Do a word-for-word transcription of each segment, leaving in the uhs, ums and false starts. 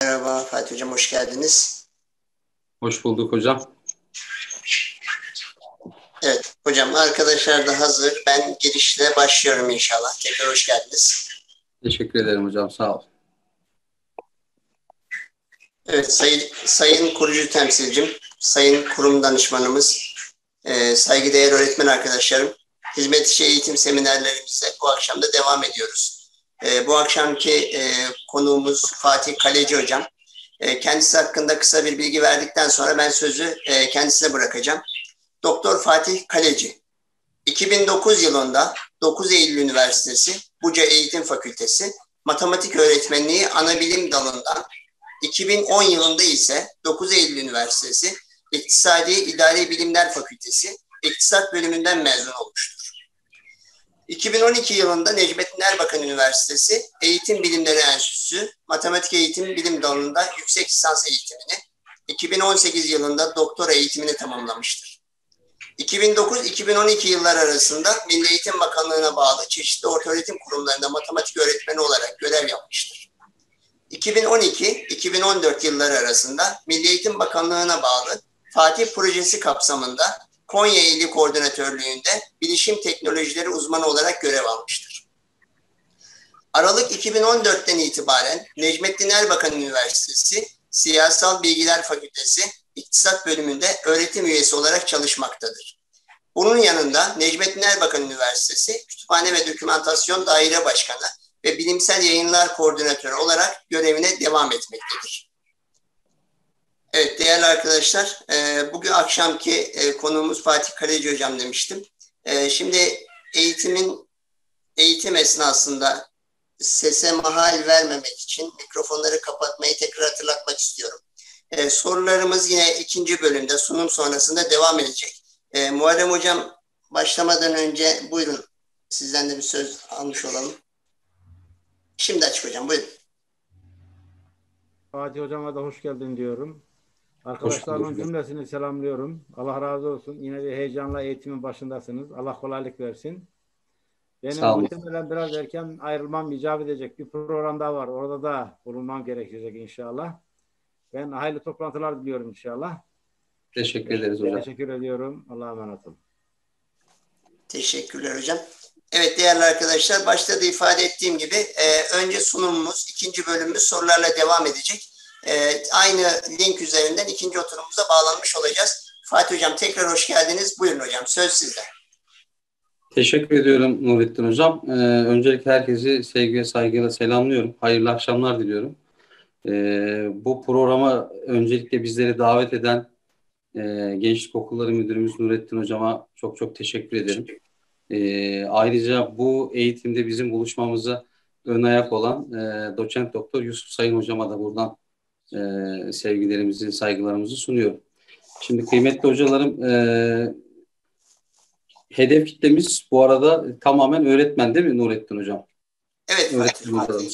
Merhaba Fatih Hocam, hoş geldiniz. Hoş bulduk hocam. Evet hocam, arkadaşlar da hazır. Ben girişle başlıyorum inşallah. Tekrar hoş geldiniz. Teşekkür ederim hocam, sağ ol. Evet, sayın, sayın kurucu temsilcim, sayın kurum danışmanımız, e, saygıdeğer öğretmen arkadaşlarım, hizmet içi eğitim seminerlerimize bu akşam da devam ediyoruz. E, bu akşamki e, konuğumuz Fatih Kaleci hocam. E, kendisi hakkında kısa bir bilgi verdikten sonra ben sözü e, kendisine bırakacağım. Doktor Fatih Kaleci. iki bin dokuz yılında dokuz Eylül Üniversitesi Buca Eğitim Fakültesi Matematik Öğretmenliği Anabilim Dalı'ndan, iki bin on yılında ise dokuz Eylül Üniversitesi İktisadi İdari Bilimler Fakültesi İktisat Bölümünden mezun olmuştur. iki bin on iki yılında Necmettin Erbakan Üniversitesi Eğitim Bilimleri Enstitüsü Matematik Eğitim Bilim Dalı'nda yüksek lisans eğitimini, iki bin on sekiz yılında doktora eğitimini tamamlamıştır. iki bin dokuz iki bin on iki yıllar arasında Milli Eğitim Bakanlığı'na bağlı çeşitli ortaöğretim kurumlarında matematik öğretmeni olarak görev yapmıştır. iki bin on iki iki bin on dört yılları arasında Milli Eğitim Bakanlığı'na bağlı Fatih Projesi kapsamında Konya İli Koordinatörlüğü'nde bilişim teknolojileri uzmanı olarak görev almıştır. Aralık iki bin on dörtten itibaren Necmettin Erbakan Üniversitesi Siyasal Bilgiler Fakültesi İktisat Bölümünde öğretim üyesi olarak çalışmaktadır. Bunun yanında Necmettin Erbakan Üniversitesi Kütüphane ve Dokümantasyon Daire Başkanı ve Bilimsel Yayınlar Koordinatörü olarak görevine devam etmektedir. Evet değerli arkadaşlar, bugün akşamki konuğumuz Fatih Kaleci Hocam demiştim. Şimdi eğitimin eğitim esnasında sese mahal vermemek için mikrofonları kapatmayı tekrar hatırlatmak istiyorum. Ee, sorularımız yine ikinci bölümde sunum sonrasında devam edecek. Ee, Muharrem Hocam başlamadan önce buyurun, sizden de bir söz almış olalım. Şimdi açık hocam, buyurun. Fatih Hocam'a da hoş geldin diyorum. Hoş Arkadaşlarımın bulduk. cümlesini selamlıyorum. Allah razı olsun. Yine bir heyecanla eğitimin başındasınız. Allah kolaylık versin. Benim Sağ olun. muhtemelen biraz erken ayrılmam icap edecek. Bir program daha var. Orada da bulunmam gerekecek inşallah. Ben hayırlı toplantılar diliyorum inşallah. Teşekkür ederiz hocam. Teşekkür ediyorum. Allah'a emanet olun. Teşekkürler hocam. Evet değerli arkadaşlar, başta da ifade ettiğim gibi e, önce sunumumuz, ikinci bölümümüz sorularla devam edecek. E, aynı link üzerinden ikinci oturumumuza bağlanmış olacağız. Fatih Hocam tekrar hoş geldiniz. Buyurun hocam, söz sizde. Teşekkür ediyorum Nurettin Hocam. Ee, öncelikle herkesi sevgi ve saygıyla selamlıyorum. Hayırlı akşamlar diliyorum. Ee, bu programa öncelikle bizleri davet eden e, Gençlik Okulları Müdürümüz Nurettin Hocam'a çok çok teşekkür ederim. Ee, ayrıca bu eğitimde bizim buluşmamıza ön ayak olan e, Doçent Doktor Yusuf Sayın Hocama da buradan e, sevgilerimizi, saygılarımızı sunuyorum. Şimdi kıymetli hocalarım, e, hedef kitlemiz bu arada tamamen öğretmen değil mi Nurettin Hocam? Evet Fatih Hocam.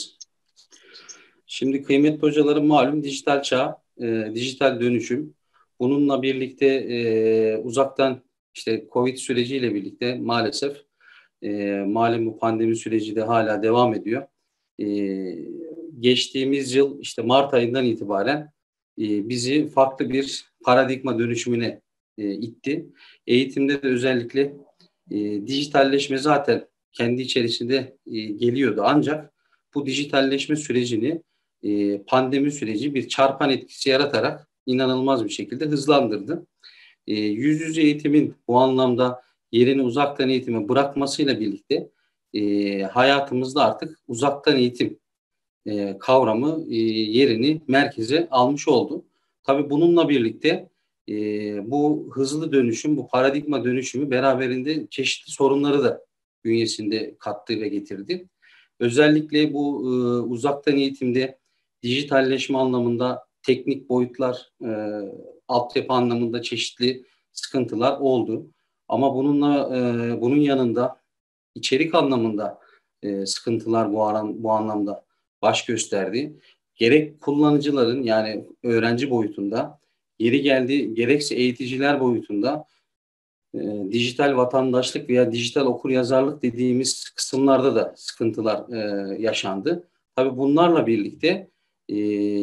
Şimdi kıymetli hocalarım malum dijital çağ, e, dijital dönüşüm. Bununla birlikte e, uzaktan işte Covid süreciyle birlikte maalesef e, malum bu pandemi süreci de hala devam ediyor. E, geçtiğimiz yıl işte Mart ayından itibaren e, bizi farklı bir paradigma dönüşümüne e, itti. Eğitimde de özellikle e, dijitalleşme zaten kendi içerisinde e, geliyordu. Ancak bu dijitalleşme sürecini e, pandemi süreci bir çarpan etkisi yaratarak inanılmaz bir şekilde hızlandırdı. E, yüz yüze eğitimin bu anlamda yerini uzaktan eğitime bırakmasıyla birlikte e, hayatımızda artık uzaktan eğitim e, kavramı e, yerini merkeze almış oldu. Tabii bununla birlikte e, bu hızlı dönüşüm, bu paradigma dönüşümü beraberinde çeşitli sorunları da bünyesinde kattı ve getirdi. Özellikle bu e, uzaktan eğitimde dijitalleşme anlamında teknik boyutlar, e, altyapı anlamında çeşitli sıkıntılar oldu. Ama bununla e, bunun yanında içerik anlamında e, sıkıntılar bu, aran, bu anlamda baş gösterdi. Gerek kullanıcıların yani öğrenci boyutunda, yeri geldi gerekse eğiticiler boyutunda e, dijital vatandaşlık veya dijital okuryazarlık dediğimiz kısımlarda da sıkıntılar e, yaşandı. Tabii bunlarla birlikte e,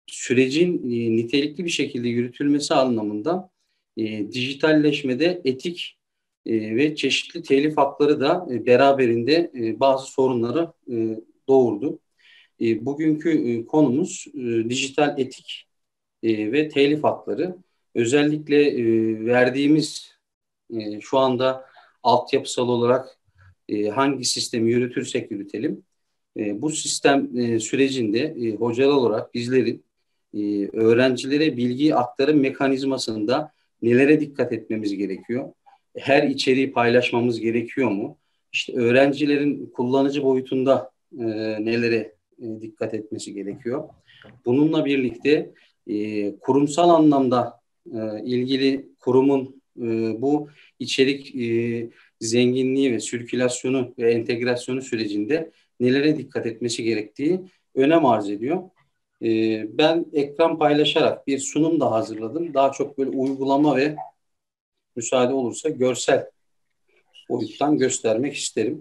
sürecin e, nitelikli bir şekilde yürütülmesi anlamında e, dijitalleşmede etik e, ve çeşitli telif hakları da e, beraberinde e, bazı sorunları e, doğurdu. E, bugünkü e, konumuz e, dijital etik e, ve telif hakları. Özellikle e, verdiğimiz e, şu anda altyapısal olarak e, hangi sistemi yürütürsek yürütelim, e, bu sistem e, sürecinde e, hocalar olarak bizlerin e, öğrencilere bilgi aktarım mekanizmasında nelere dikkat etmemiz gerekiyor? Her içeriği paylaşmamız gerekiyor mu? İşte öğrencilerin kullanıcı boyutunda e, nelere e, dikkat etmesi gerekiyor? Bununla birlikte e, kurumsal anlamda e, ilgili kurumun e, bu içerik e, zenginliği ve sirkülasyonu ve entegrasyonu sürecinde nelere dikkat etmesi gerektiği önem arz ediyor. Ee, ben ekran paylaşarak bir sunum da hazırladım. Daha çok böyle uygulama ve müsaade olursa görsel boyuttan göstermek isterim.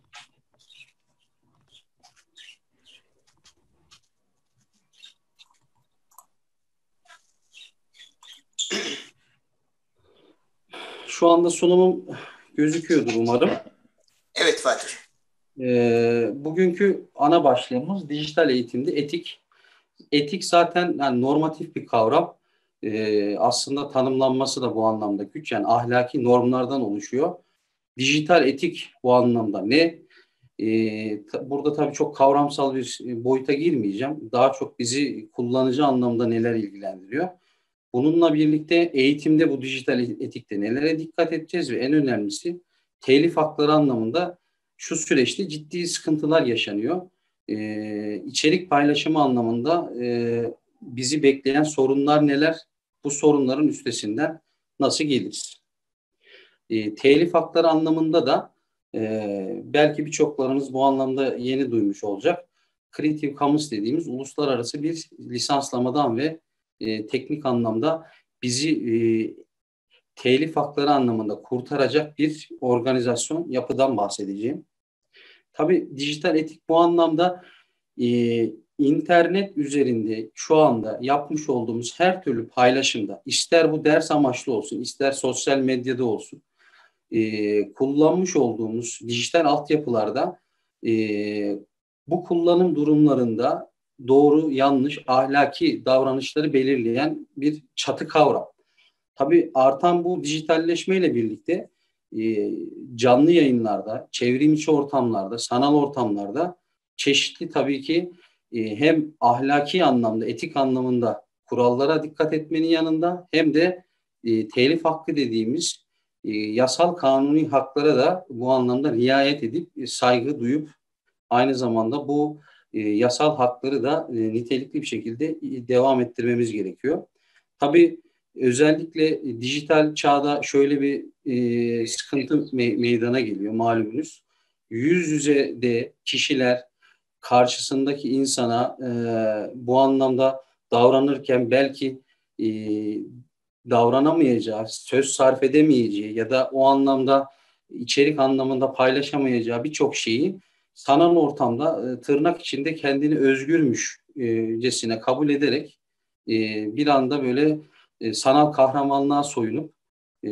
Şu anda sunumum gözüküyordur umarım. Evet Fatih. Ee, bugünkü ana başlığımız dijital eğitimde etik. Etik zaten yani normatif bir kavram. Ee, aslında tanımlanması da bu anlamda güç. Yani ahlaki normlardan oluşuyor. Dijital etik bu anlamda ne? Ee, ta, burada tabii çok kavramsal bir boyuta girmeyeceğim. Daha çok bizi kullanıcı anlamda neler ilgilendiriyor? Bununla birlikte eğitimde bu dijital etikte nelere dikkat edeceğiz ve en önemlisi telif hakları anlamında şu süreçte ciddi sıkıntılar yaşanıyor. Ee, içerik paylaşımı anlamında e, bizi bekleyen sorunlar neler? Bu sorunların üstesinden nasıl geliriz? E, telif hakları anlamında da e, belki birçoklarınız bu anlamda yeni duymuş olacak. Creative Commons dediğimiz uluslararası bir lisanslamadan ve e, teknik anlamda bizi e, telif hakları anlamında kurtaracak bir organizasyon yapıdan bahsedeceğim. Tabii dijital etik bu anlamda e, internet üzerinde şu anda yapmış olduğumuz her türlü paylaşımda, ister bu ders amaçlı olsun, ister sosyal medyada olsun, e, kullanmış olduğumuz dijital altyapılarda e, bu kullanım durumlarında doğru, yanlış, ahlaki davranışları belirleyen bir çatı kavram. Tabii artan bu dijitalleşmeyle birlikte e, canlı yayınlarda, çevrim içi ortamlarda, sanal ortamlarda çeşitli tabii ki e, hem ahlaki anlamda, etik anlamında kurallara dikkat etmenin yanında hem de e, telif hakkı dediğimiz e, yasal kanuni haklara da bu anlamda riayet edip e, saygı duyup aynı zamanda bu e, yasal hakları da e, nitelikli bir şekilde e, devam ettirmemiz gerekiyor. Tabii özellikle e, dijital çağda şöyle bir e, sıkıntı me- meydana geliyor malumunuz. Yüz yüze de kişiler karşısındaki insana e, bu anlamda davranırken belki e, davranamayacağı, söz sarf edemeyeceği ya da o anlamda içerik anlamında paylaşamayacağı birçok şeyi sanal ortamda e, tırnak içinde kendini özgürmüşcesine kabul ederek e, bir anda böyle e, sanal kahramanlığa soyunup e,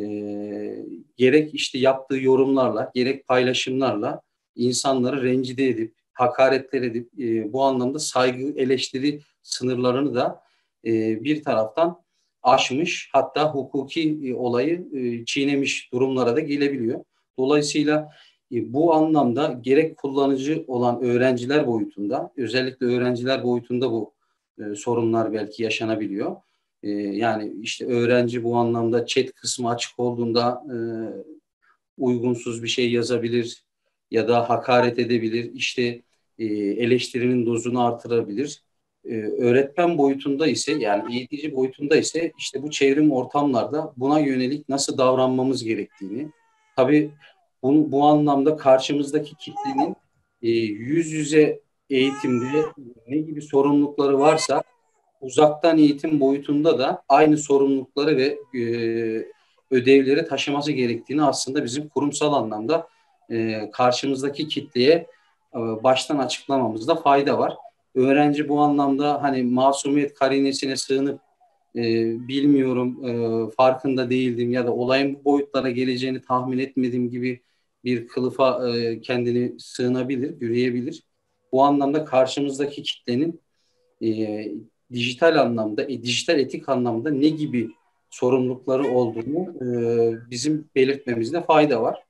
gerek işte yaptığı yorumlarla gerek paylaşımlarla insanları rencide edip hakaretler edip e, bu anlamda saygı eleştiri sınırlarını da e, bir taraftan aşmış, hatta hukuki e, olayı e, çiğnemiş durumlara da gelebiliyor. Dolayısıyla e, bu anlamda gerek kullanıcı olan öğrenciler boyutunda, özellikle öğrenciler boyutunda bu e, sorunlar belki yaşanabiliyor. E, yani işte öğrenci bu anlamda chat kısmı açık olduğunda e, uygunsuz bir şey yazabilir ya da hakaret edebilir, işte e, eleştirinin dozunu artırabilir. E, öğretmen boyutunda ise yani eğitici boyutunda ise işte bu çevrim ortamlarda buna yönelik nasıl davranmamız gerektiğini, tabii bunu, bu anlamda karşımızdaki kitlenin e, yüz yüze eğitimde ne gibi sorumlulukları varsa uzaktan eğitim boyutunda da aynı sorumlulukları ve e, ödevleri taşıması gerektiğini aslında bizim kurumsal anlamda e, karşımızdaki kitleye e, baştan açıklamamızda fayda var. öğrenci bu anlamda hani masumiyet karinesine sığınıp e, bilmiyorum, e, farkında değildim ya da olayın bu boyutlara geleceğini tahmin etmediğim gibi bir kılıfa e, kendini sığınabilir, yürüyebilir. Bu anlamda karşımızdaki kitlenin e, dijital anlamda, e, dijital etik anlamda ne gibi sorumlulukları olduğunu e, bizim belirtmemizde fayda var.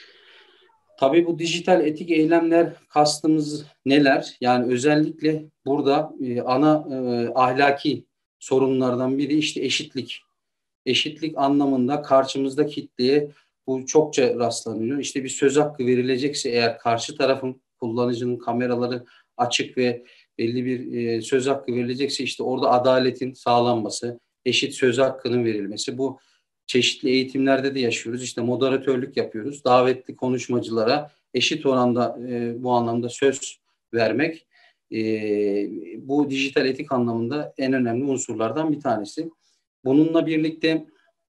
Tabii bu dijital etik eylemler kastımız neler? Yani özellikle burada e, ana e, ahlaki sorunlardan biri işte eşitlik. Eşitlik anlamında karşımızda kitleye bu çokça rastlanıyor. İşte bir söz hakkı verilecekse eğer karşı tarafın, kullanıcının kameraları açık ve belli bir e, söz hakkı verilecekse işte orada adaletin sağlanması, eşit söz hakkının verilmesi. Bu çeşitli eğitimlerde de yaşıyoruz. İşte moderatörlük yapıyoruz. Davetli konuşmacılara eşit oranda e, bu anlamda söz vermek e, bu dijital etik anlamında en önemli unsurlardan bir tanesi. Bununla birlikte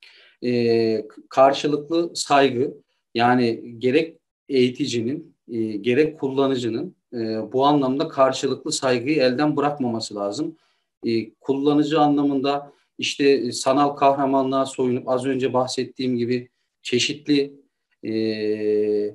e, karşılıklı saygı, yani gerek eğiticinin e, gerek kullanıcının e, bu anlamda karşılıklı saygıyı elden bırakmaması lazım. E, kullanıcı anlamında işte sanal kahramanlığa soyunup az önce bahsettiğim gibi çeşitli e, e,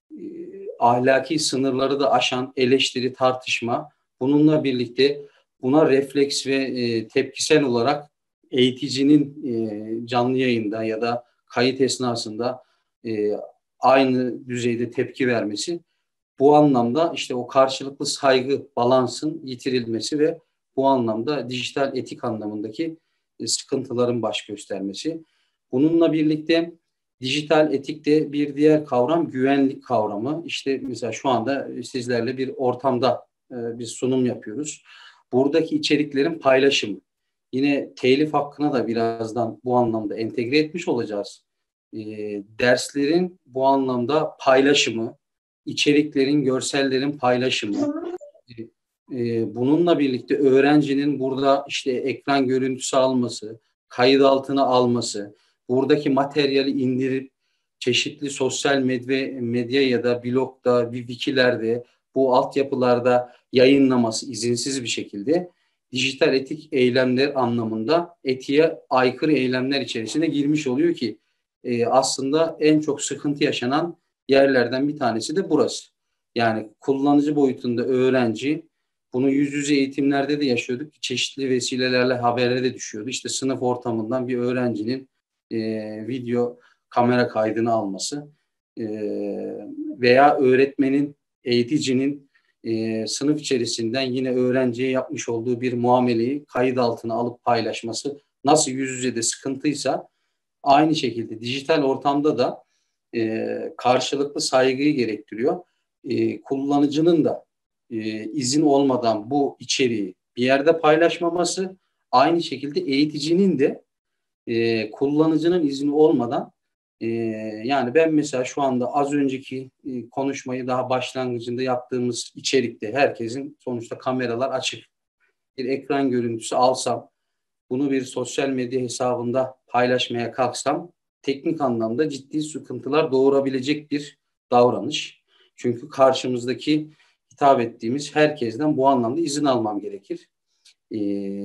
ahlaki sınırları da aşan eleştiri, tartışma, bununla birlikte buna refleks ve e, tepkisel olarak eğiticinin e, canlı yayında ya da kayıt esnasında e, aynı düzeyde tepki vermesi, bu anlamda işte o karşılıklı saygı balansın yitirilmesi ve bu anlamda dijital etik anlamındaki e, sıkıntıların baş göstermesi. Bununla birlikte dijital etikte bir diğer kavram güvenlik kavramı. İşte mesela şu anda sizlerle bir ortamda e, bir sunum yapıyoruz. Buradaki içeriklerin paylaşımı. Yine telif hakkına da birazdan bu anlamda entegre etmiş olacağız. E, derslerin bu anlamda paylaşımı, içeriklerin, görsellerin paylaşımı. E, bununla birlikte öğrencinin burada işte ekran görüntüsü alması, kayıt altına alması, buradaki materyali indirip çeşitli sosyal medya, medya ya da blogda, bir wikilerde, bu altyapılarda yayınlaması izinsiz bir şekilde dijital etik eylemler anlamında etiğe aykırı eylemler içerisine girmiş oluyor ki e, aslında en çok sıkıntı yaşanan yerlerden bir tanesi de burası. Yani kullanıcı boyutunda öğrenci, bunu yüz yüze eğitimlerde de yaşıyorduk. Çeşitli vesilelerle haberlere de düşüyordu. İşte sınıf ortamından bir öğrencinin e, video kamera kaydını alması e, veya öğretmenin, eğiticinin e, sınıf içerisinden yine öğrenciye yapmış olduğu bir muameleyi kayıt altına alıp paylaşması nasıl yüz yüze de sıkıntıysa aynı şekilde dijital ortamda da e, karşılıklı saygıyı gerektiriyor. E, kullanıcının da e, izin olmadan bu içeriği bir yerde paylaşmaması, aynı şekilde eğiticinin de e, kullanıcının izni olmadan e, yani ben mesela şu anda az önceki e, konuşmayı daha başlangıcında yaptığımız içerikte herkesin sonuçta kameralar açık. Bir ekran görüntüsü alsam, bunu bir sosyal medya hesabında paylaşmaya kalksam teknik anlamda ciddi sıkıntılar doğurabilecek bir davranış. Çünkü karşımızdaki hitap ettiğimiz herkesten bu anlamda izin almam gerekir. Ee,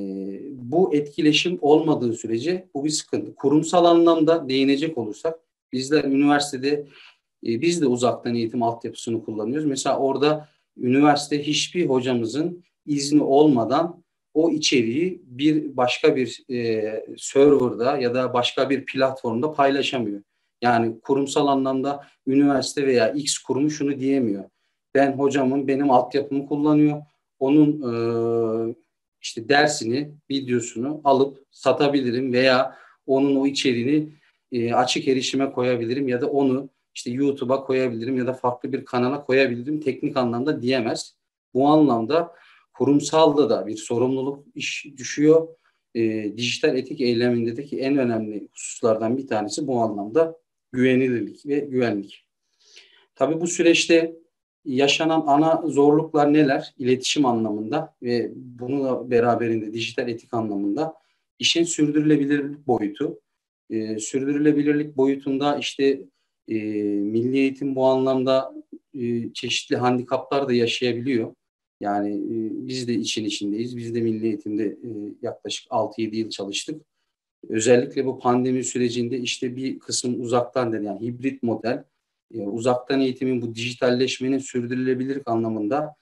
bu etkileşim olmadığı sürece bu bir sıkıntı. Kurumsal anlamda değinecek olursak bizler üniversitede e, biz de uzaktan eğitim altyapısını kullanıyoruz. Mesela orada üniversite hiçbir hocamızın izni olmadan o içeriği bir başka bir e, serverda ya da başka bir platformda paylaşamıyor. Yani kurumsal anlamda üniversite veya X kurumu şunu diyemiyor. Ben hocamın benim altyapımı kullanıyor. Onun e, işte dersini, videosunu alıp satabilirim veya onun o içeriğini e, açık erişime koyabilirim ya da onu işte YouTube'a koyabilirim ya da farklı bir kanala koyabilirim teknik anlamda diyemez. Bu anlamda kurumsalda da bir sorumluluk iş düşüyor. E, dijital etik eylemindeki en önemli hususlardan bir tanesi bu anlamda güvenilirlik ve güvenlik. Tabii bu süreçte yaşanan ana zorluklar neler? İletişim anlamında ve bununla beraberinde dijital etik anlamında işin sürdürülebilirlik boyutu. E, sürdürülebilirlik boyutunda işte e, milli eğitim bu anlamda e, çeşitli handikaplar da yaşayabiliyor. Yani e, biz de için içindeyiz. Biz de milli eğitimde e, yaklaşık altı yedi yıl çalıştık. Özellikle bu pandemi sürecinde işte bir kısım uzaktan dedi, yani hibrit model, e, uzaktan eğitimin bu dijitalleşmenin sürdürülebilir anlamında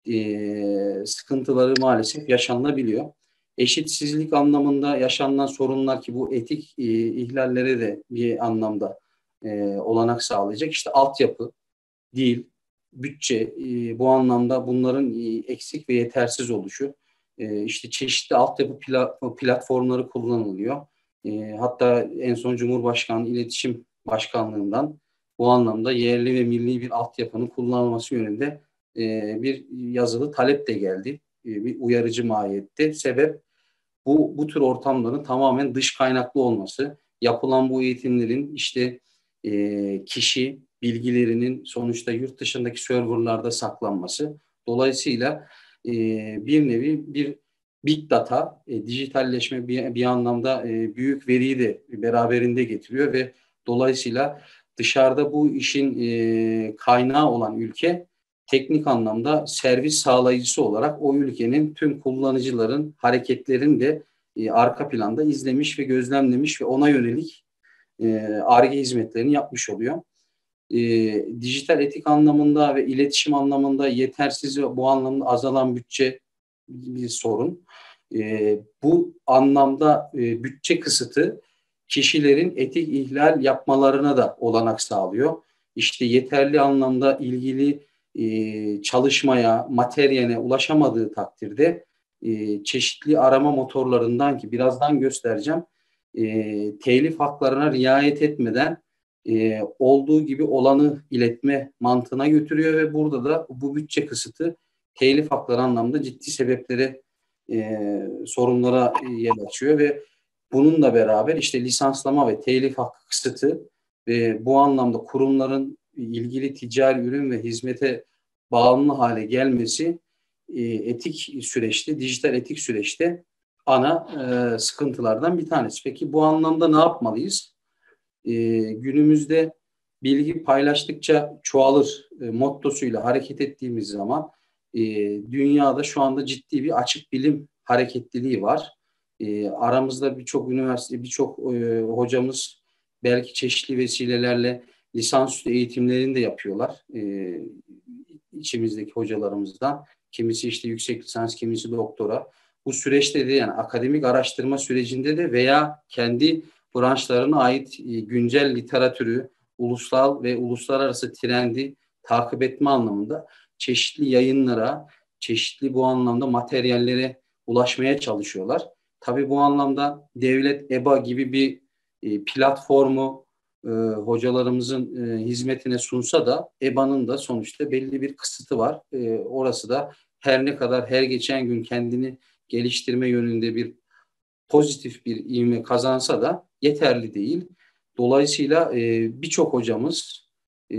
e, sıkıntıları maalesef yaşanabiliyor. Eşitsizlik anlamında yaşanılan sorunlar ki bu etik e, ihlallere de bir anlamda e, olanak sağlayacak. İşte altyapı, dil, bütçe, e, bu anlamda bunların e, eksik ve yetersiz oluşu. E, işte çeşitli altyapı pla- platformları kullanılıyor. E, hatta en son Cumhurbaşkanlığı İletişim Başkanlığı'ndan bu anlamda yerli ve milli bir altyapının kullanılması yönünde e, bir yazılı talep de geldi. E, bir uyarıcı mahiyette. Sebep bu, bu tür ortamların tamamen dış kaynaklı olması. Yapılan bu eğitimlerin işte e, kişi bilgilerinin sonuçta yurt dışındaki serverlarda saklanması. Dolayısıyla e, bir nevi bir big data, e, dijitalleşme bir, bir anlamda e, büyük veriyi de beraberinde getiriyor ve dolayısıyla dışarıda bu işin e, kaynağı olan ülke teknik anlamda servis sağlayıcısı olarak o ülkenin tüm kullanıcıların hareketlerini de e, arka planda izlemiş ve gözlemlemiş ve ona yönelik e, Ar-Ge hizmetlerini yapmış oluyor. E, dijital etik anlamında ve iletişim anlamında yetersiz ve bu anlamda azalan bütçe bir sorun. E, bu anlamda e, bütçe kısıtı kişilerin etik ihlal yapmalarına da olanak sağlıyor. İşte yeterli anlamda ilgili e, çalışmaya, materyale ulaşamadığı takdirde e, çeşitli arama motorlarından ki birazdan göstereceğim, e, telif haklarına riayet etmeden e, olduğu gibi olanı iletme mantığına götürüyor ve burada da bu bütçe kısıtı telif hakları anlamda ciddi sebeplere, e, sorunlara yer açıyor ve bununla beraber işte lisanslama ve telif hakkı kısıtı ve bu anlamda kurumların ilgili ticari ürün ve hizmete bağımlı hale gelmesi e, etik süreçte, dijital etik süreçte ana e, sıkıntılardan bir tanesi. Peki bu anlamda ne yapmalıyız? E, günümüzde bilgi paylaştıkça çoğalır e, mottosuyla hareket ettiğimiz zaman e, dünyada şu anda ciddi bir açık bilim hareketliliği var. E, aramızda birçok üniversite, birçok e, hocamız belki çeşitli vesilelerle lisansüstü eğitimlerini de yapıyorlar. E, içimizdeki hocalarımızdan. Kimisi işte yüksek lisans, kimisi doktora. Bu süreçte de yani akademik araştırma sürecinde de veya kendi branşlarına ait e, güncel literatürü, ulusal ve uluslararası trendi takip etme anlamında çeşitli yayınlara, çeşitli bu anlamda materyallere ulaşmaya çalışıyorlar. Tabii bu anlamda devlet E B A gibi bir e, platformu e, hocalarımızın e, hizmetine sunsa da E B A'nın da sonuçta belli bir kısıtı var. E, orası da her ne kadar her geçen gün kendini geliştirme yönünde bir pozitif bir ivme kazansa da yeterli değil. Dolayısıyla e, birçok hocamız e,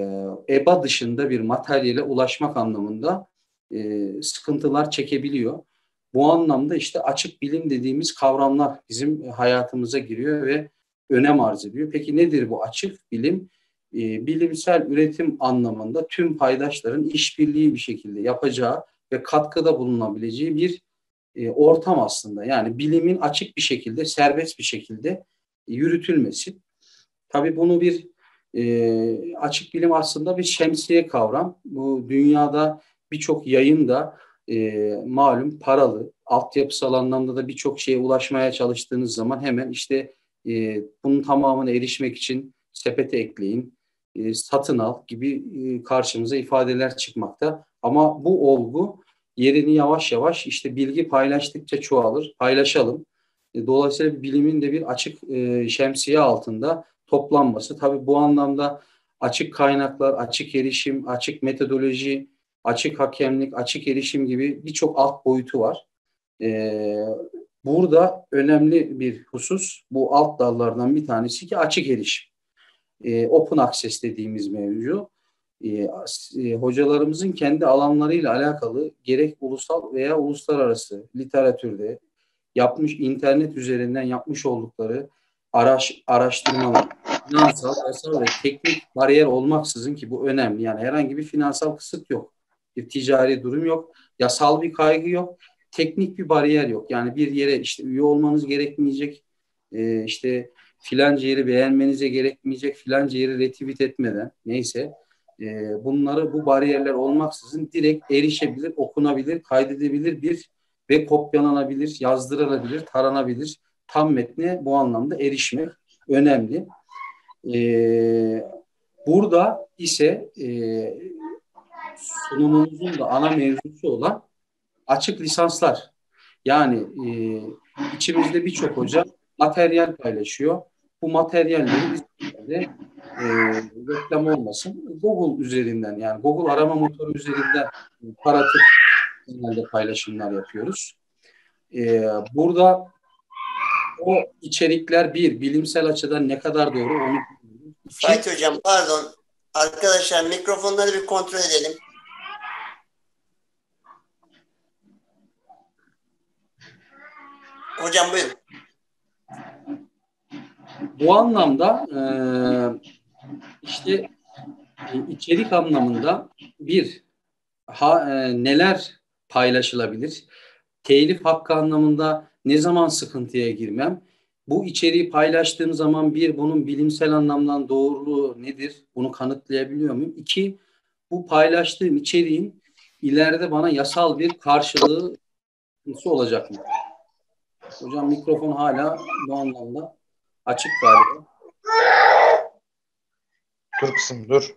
E B A dışında bir materyale ulaşmak anlamında e, sıkıntılar çekebiliyor. Bu anlamda işte açık bilim dediğimiz kavramlar bizim hayatımıza giriyor ve önem arz ediyor. Peki nedir bu açık bilim? E, bilimsel üretim anlamında tüm paydaşların işbirliği bir şekilde yapacağı ve katkıda bulunabileceği bir e, ortam aslında. Yani bilimin açık bir şekilde, serbest bir şekilde e, yürütülmesi. Tabii bunu bir e, açık bilim aslında bir şemsiye kavram. Bu dünyada birçok yayın da e, malum paralı. Altyapısal anlamda da birçok şeye ulaşmaya çalıştığınız zaman hemen işte e, bunun tamamına erişmek için sepete ekleyin, e, satın al gibi e, karşımıza ifadeler çıkmakta. Ama bu olgu yerini yavaş yavaş işte bilgi paylaştıkça çoğalır. Paylaşalım. E, dolayısıyla bilimin de bir açık e, şemsiye altında toplanması. Tabii bu anlamda açık kaynaklar, açık erişim, açık metodoloji, açık hakemlik, açık erişim gibi birçok alt boyutu var. Ee, burada önemli bir husus bu alt dallardan bir tanesi ki açık erişim. Ee, open access dediğimiz mevzu. Ee, e, hocalarımızın kendi alanlarıyla alakalı gerek ulusal veya uluslararası literatürde yapmış, internet üzerinden yapmış oldukları araş, araştırmalar, finansal, yasal ve teknik bariyer olmaksızın ki bu önemli. Yani herhangi bir finansal kısıt yok. bir ticari durum yok, yasal bir kaygı yok, teknik bir bariyer yok. Yani bir yere işte üye olmanız gerekmeyecek, e, işte filanca yeri beğenmenize gerekmeyecek, filanca yeri retweet etmeden neyse e, bunları bu bariyerler olmaksızın direkt erişebilir, okunabilir, kaydedebilir bir ve kopyalanabilir, yazdırılabilir, taranabilir tam metne bu anlamda erişmek önemli. Ee, burada ise e, sunumumuzun da ana mevzusu olan açık lisanslar. Yani e, içimizde birçok hoca materyal paylaşıyor. Bu materyalleri biz de e, reklam olmasın Google üzerinden yani Google arama motoru üzerinden taratıp genelde paylaşımlar yapıyoruz. E, burada o içerikler bir, bilimsel açıdan ne kadar doğru onu İki, Fatih Hocam pardon. Arkadaşlar mikrofonları bir kontrol edelim. Hocam buyurun. Bu anlamda e, işte e, içerik anlamında bir, ha, e, neler paylaşılabilir? Telif hakkı anlamında ne zaman sıkıntıya girmem? Bu içeriği paylaştığım zaman bir, bunun bilimsel anlamdan doğruluğu nedir? Bunu kanıtlayabiliyor muyum? İki, bu paylaştığım içeriğin ileride bana yasal bir karşılığı olacak mı? Hocam mikrofon hala bu anlamda açık galiba. Dur kızım dur.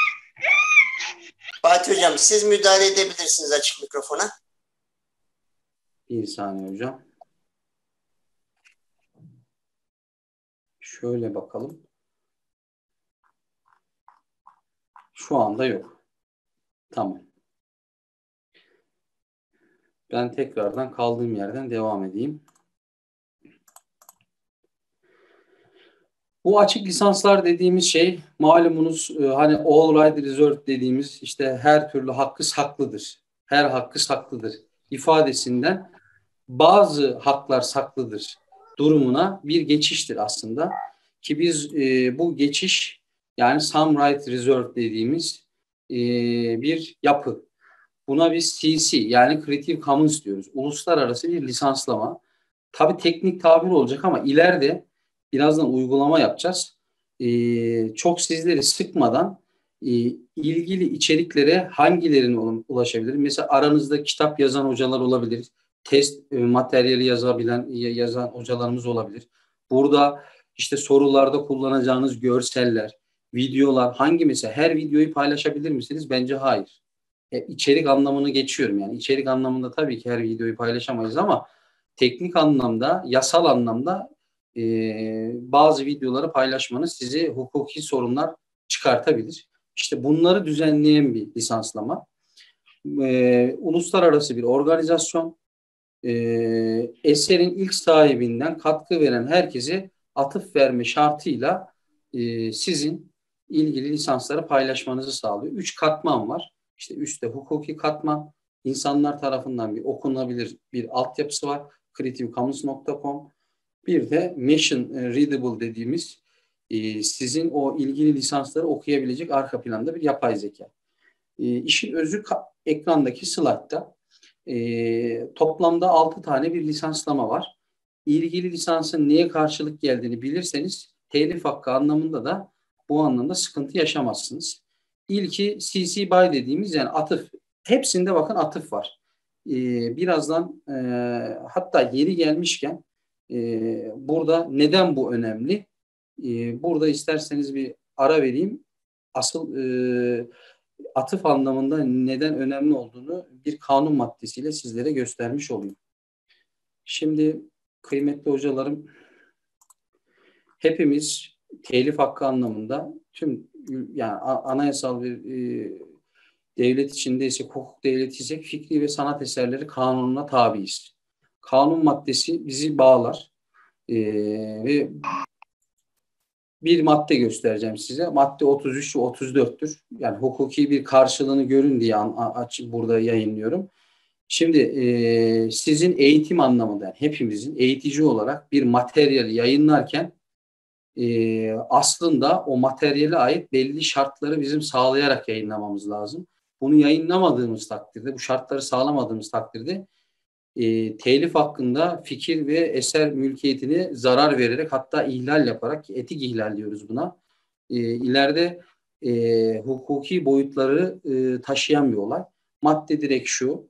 Fatih Hocam siz müdahale edebilirsiniz açık mikrofona. Bir saniye hocam. Şöyle bakalım. Şu anda yok. Tamam. Ben tekrardan kaldığım yerden devam edeyim. Bu açık lisanslar dediğimiz şey malumunuz hani all right reserved dediğimiz işte her türlü hakkı saklıdır. Her hakkı saklıdır ifadesinden bazı haklar saklıdır durumuna bir geçiştir aslında. Ki biz e, bu geçiş yani some right reserved dediğimiz e, bir yapı. Buna biz C C yani Creative Commons diyoruz. Uluslararası bir lisanslama. Tabii teknik tabir olacak ama ileride birazdan uygulama yapacağız. Ee, çok sizleri sıkmadan e, ilgili içeriklere hangilerine ulaşabilir? Mesela aranızda kitap yazan hocalar olabilir. Test e, materyali yazabilen yazan hocalarımız olabilir. Burada işte sorularda kullanacağınız görseller, videolar hangi mesela her videoyu paylaşabilir misiniz? Bence hayır. E, içerik anlamını geçiyorum yani. İçerik anlamında tabii ki her videoyu paylaşamayız ama teknik anlamda, yasal anlamda e, bazı videoları paylaşmanız sizi hukuki sorunlar çıkartabilir. İşte bunları düzenleyen bir lisanslama. E, uluslararası bir organizasyon. E, eserin ilk sahibinden katkı veren herkese atıf verme şartıyla e, sizin ilgili lisansları paylaşmanızı sağlıyor. Üç katman var. İşte üstte hukuki katman, insanlar tarafından bir okunabilir bir altyapısı var. creative commons nokta com. Bir de machine readable dediğimiz e, sizin o ilgili lisansları okuyabilecek arka planda bir yapay zeka. E, işin özü ekrandaki slaytta. E, toplamda altı tane bir lisanslama var. İlgili lisansın neye karşılık geldiğini bilirseniz telif hakkı anlamında da bu anlamda sıkıntı yaşamazsınız. İlki C C BY dediğimiz yani atıf. Hepsinde bakın atıf var. Ee, birazdan e, hatta yeri gelmişken e, burada neden bu önemli? E, burada isterseniz bir ara vereyim. Asıl e, atıf anlamında neden önemli olduğunu bir kanun maddesiyle sizlere göstermiş olayım. Şimdi kıymetli hocalarım hepimiz telif hakkı anlamında tüm yani anayasal bir e, devlet içindeyse, hukuk devletiysek fikri ve sanat eserleri kanununa tabiiz. Kanun maddesi bizi bağlar e, ve bir madde göstereceğim size. Madde otuz üç ve otuz dörttür. Yani hukuki bir karşılığını görün diye açıp burada yayınlıyorum. Şimdi e, sizin eğitim anlamında yani hepimizin eğitici olarak bir materyali yayınlarken e, aslında o materyale ait belli şartları bizim sağlayarak yayınlamamız lazım. bunu yayınlamadığımız takdirde, bu şartları sağlamadığımız takdirde e, telif hakkında fikir ve eser mülkiyetine zarar vererek, hatta ihlal yaparak, etik ihlal diyoruz buna, e, ileride e, hukuki boyutları e, taşıyan bir olay. Madde direkt şu,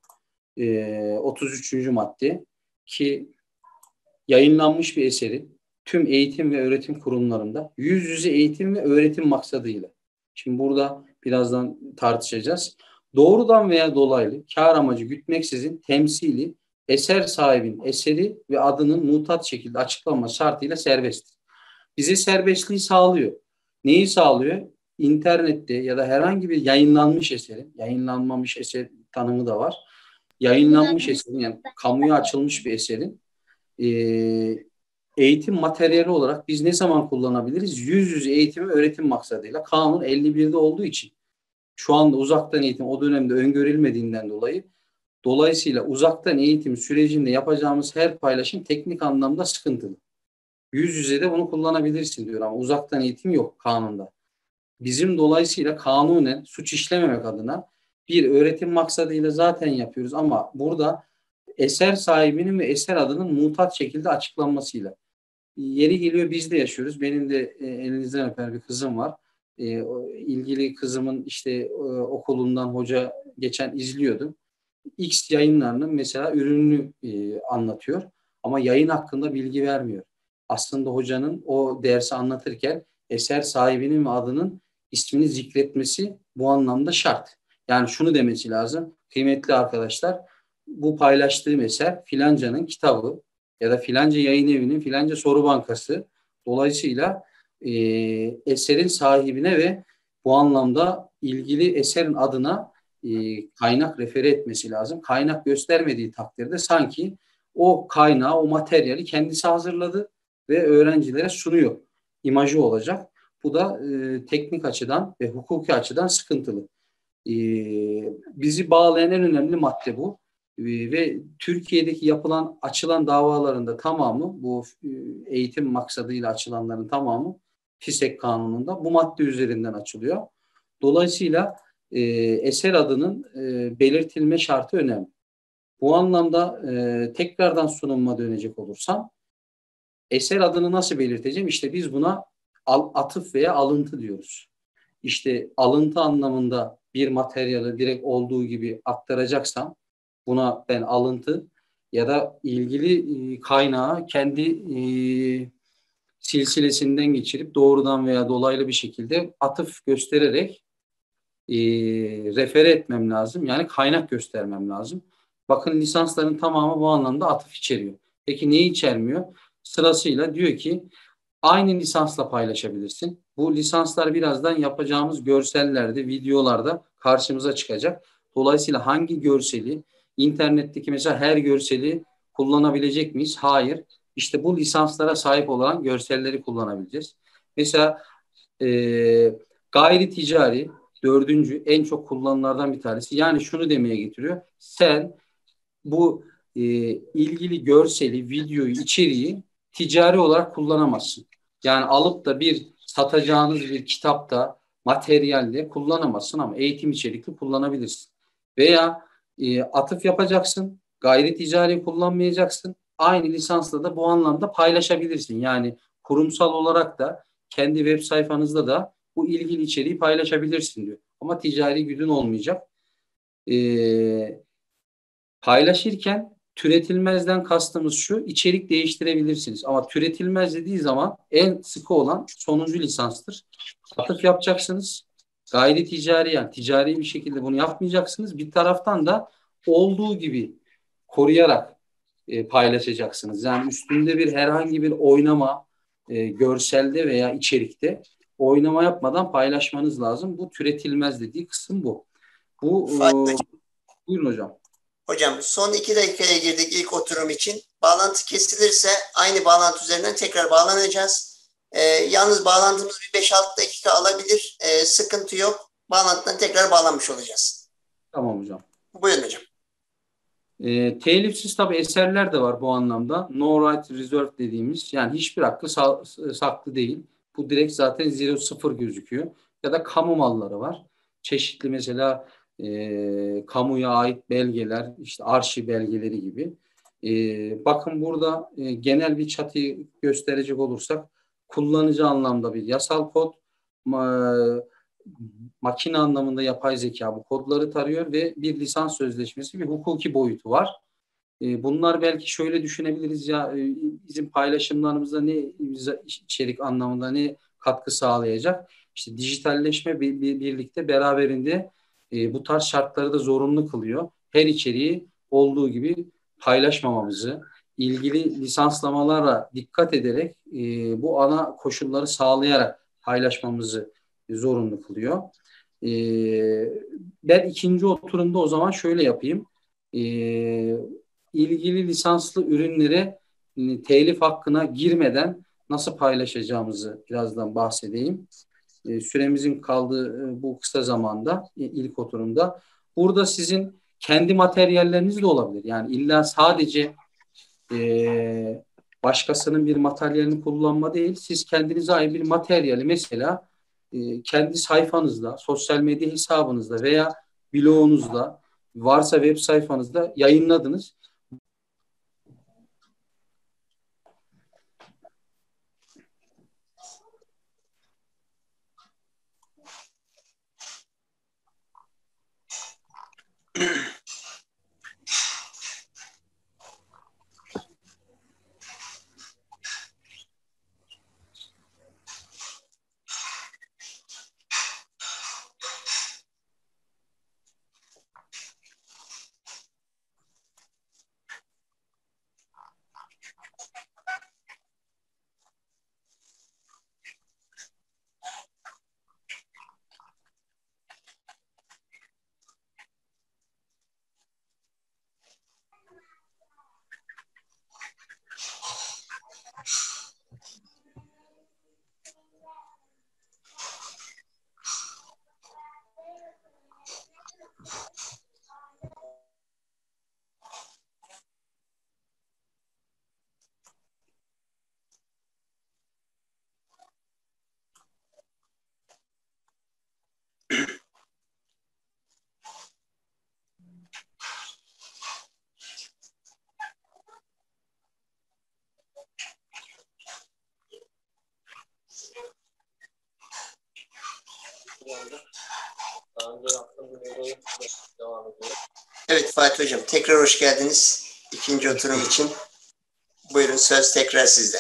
e, otuz üçüncü madde, ki yayınlanmış bir eserin tüm eğitim ve öğretim kurumlarında yüz yüze eğitim ve öğretim maksadıyla. Şimdi burada birazdan tartışacağız. Doğrudan veya dolaylı kar amacı gütmeksizin temsili eser sahibinin eseri ve adının mutat şekilde açıklanma şartıyla serbesttir. Bize serbestliği sağlıyor. Neyi sağlıyor? İnternette ya da herhangi bir yayınlanmış eserin, yayınlanmamış eser tanımı da var. Yayınlanmış eserin, yani kamuya açılmış bir eserin e, eğitim materyali olarak biz ne zaman kullanabiliriz? Yüz yüze eğitim ve öğretim maksadıyla. Kanun elli birde olduğu için şu anda uzaktan eğitim o dönemde öngörülmediğinden dolayı, dolayısıyla uzaktan eğitim sürecinde yapacağımız her paylaşım teknik anlamda sıkıntılı. Yüz yüze de bunu kullanabilirsin diyor ama uzaktan eğitim yok kanunda. Bizim dolayısıyla kanunen suç işlememek adına bir öğretim maksadıyla zaten yapıyoruz ama burada eser sahibinin ve eser adının mutat şekilde açıklanmasıyla. Yeri geliyor biz de yaşıyoruz. Benim de e, elinizden öper bir kızım var. E, o, ilgili kızımın işte e, okulundan hoca geçen izliyordum. X yayınlarının mesela ürününü e, anlatıyor ama yayın hakkında bilgi vermiyor. Aslında hocanın o dersi anlatırken eser sahibinin ve adının ismini zikretmesi bu anlamda şart. Yani şunu demesi lazım. Kıymetli arkadaşlar, bu paylaştığım eser filancanın kitabı ya da filanca yayın evinin filanca soru bankası. Dolayısıyla e, eserin sahibine ve bu anlamda ilgili eserin adına e, kaynak refere etmesi lazım. Kaynak göstermediği takdirde sanki o kaynağı, o materyali kendisi hazırladı ve öğrencilere sunuyor imajı olacak. Bu da e, teknik açıdan ve hukuki açıdan sıkıntılı. E, bizi bağlayan en önemli madde bu. E, ve Türkiye'deki yapılan, açılan davaların da tamamı, bu e, eğitim maksadıyla açılanların tamamı FİSEK kanununda bu madde üzerinden açılıyor. Dolayısıyla e, eser adının e, belirtilme şartı önemli. Bu anlamda e, tekrardan sunumuma dönecek olursam, eser adını nasıl belirteceğim? İşte biz buna al, atıf veya alıntı diyoruz. İşte alıntı anlamında bir materyali direkt olduğu gibi aktaracaksam buna ben alıntı, ya da ilgili e, kaynağı kendi e, silsilesinden geçirip doğrudan veya dolaylı bir şekilde atıf göstererek e, refere etmem lazım. Yani kaynak göstermem lazım. Bakın lisansların tamamı bu anlamda atıf içeriyor. Peki neyi içermiyor? Sırasıyla diyor ki aynı lisansla paylaşabilirsin. Bu lisanslar birazdan yapacağımız görsellerde, videolarda karşımıza çıkacak. Dolayısıyla hangi görseli, internetteki mesela her görseli kullanabilecek miyiz? Hayır. İşte bu lisanslara sahip olan görselleri kullanabileceğiz. Mesela e, gayri ticari, dördüncü en çok kullanılanlardan bir tanesi. Yani şunu demeye getiriyor. Sen bu e, ilgili görseli, videoyu, içeriği ticari olarak kullanamazsın. Yani alıp da bir satacağınız bir kitapta, materyalde kullanamazsın ama eğitim içerikli kullanabilirsin. Veya e, atıf yapacaksın, gayri ticari kullanmayacaksın. Aynı lisansla da bu anlamda paylaşabilirsin. Yani kurumsal olarak da kendi web sayfanızda da bu ilgili içeriği paylaşabilirsin diyor. Ama ticari güdün olmayacak. Eee Paylaşırken türetilmezden kastımız şu: içerik değiştirebilirsiniz. Ama türetilmez dediği zaman en sıkı olan sonuncu lisanstır. Atıf yapacaksınız. Gayri ticari, yani ticari bir şekilde bunu yapmayacaksınız. Bir taraftan da olduğu gibi koruyarak e, paylaşacaksınız. Yani üstünde bir herhangi bir oynama, e, görselde veya içerikte oynama yapmadan paylaşmanız lazım. Bu türetilmez dediği kısım bu. Bu e, buyurun hocam. Hocam son iki dakikaya girdik ilk oturum için. Bağlantı kesilirse aynı bağlantı üzerinden tekrar bağlanacağız. Ee, yalnız bağlantımız bir beş altı dakika alabilir. Ee, sıkıntı yok. Bağlantıdan tekrar bağlanmış olacağız. Tamam hocam. Buyurun hocam. E, telifsiz tabii eserler de var bu anlamda. No right reserved dediğimiz, yani hiçbir hakkı sa- saklı değil. Bu direkt zaten zero sıfır gözüküyor. Ya da kamu malları var. Çeşitli mesela e, kamuya ait belgeler, işte arşiv belgeleri gibi. E, bakın burada e, genel bir çatıyı gösterecek olursak kullanıcı anlamda bir yasal kod, ma, makine anlamında yapay zeka bu kodları tarıyor ve bir lisans sözleşmesi, bir hukuki boyutu var. E, bunlar belki şöyle düşünebiliriz ya, e, bizim paylaşımlarımızda ne içerik anlamında ne katkı sağlayacak? İşte dijitalleşme bir, bir, birlikte beraberinde e, bu tarz şartları da zorunlu kılıyor. Her içeriği olduğu gibi paylaşmamamızı, ilgili lisanslamalara dikkat ederek e, bu ana koşulları sağlayarak paylaşmamızı zorunlu kılıyor. E, ben ikinci oturumda o zaman şöyle yapayım. E, ilgili lisanslı ürünlere e, telif hakkına girmeden nasıl paylaşacağımızı birazdan bahsedeyim. E, süremizin kaldığı e, bu kısa zamanda e, ilk oturumda. Burada sizin kendi materyalleriniz de olabilir. Yani illa sadece e, başkasının bir materyalini kullanma değil, siz kendinize ait bir materyali mesela e, kendi sayfanızda, sosyal medya hesabınızda veya blogunuzda, varsa web sayfanızda yayınladınız. Evet Fatih Hocam, tekrar hoş geldiniz ikinci oturum için. Buyurun, söz tekrar sizde.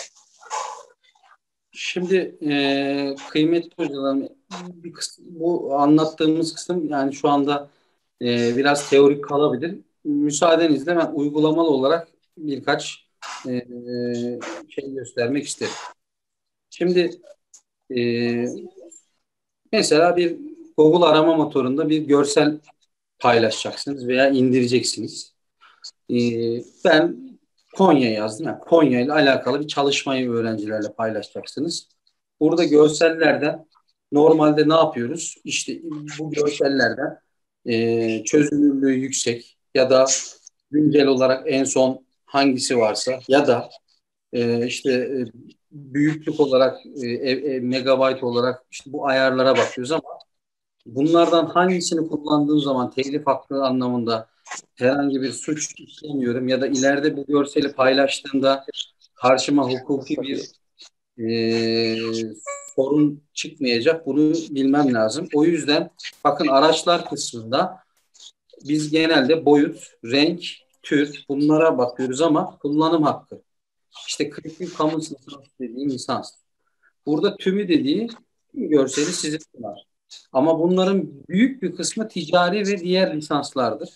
Şimdi e, kıymetli hocalarım, bir kısım, bu anlattığımız kısım yani şu anda e, biraz teorik kalabilir. Müsaadenizle ben uygulamalı olarak birkaç e, şey göstermek isterim. Şimdi e, mesela bir Google arama motorunda bir görsel paylaşacaksınız veya indireceksiniz. E, ben Konya yazdım. Yani Konya ile alakalı bir çalışmayı öğrencilerle paylaşacaksınız. Burada görsellerden normalde ne yapıyoruz? İşte bu görsellerden e, çözünürlüğü yüksek ya da güncel olarak en son hangisi varsa ya da e, işte e, büyüklük olarak e, e, megabayt olarak işte bu ayarlara bakıyoruz ama bunlardan hangisini kullandığım zaman telif hakkı anlamında herhangi bir suç işlemiyorum ya da ileride bu görseli paylaştığımda karşıma hukuki bir e, sorun çıkmayacak. Bunu bilmem lazım. O yüzden bakın araçlar kısmında biz genelde boyut, renk, tür bunlara bakıyoruz ama kullanım hakkı. İşte Creative Commons lisans dediğim lisans. Burada tümü dediği tüm görseli size sunar. Ama bunların büyük bir kısmı ticari ve diğer lisanslardır.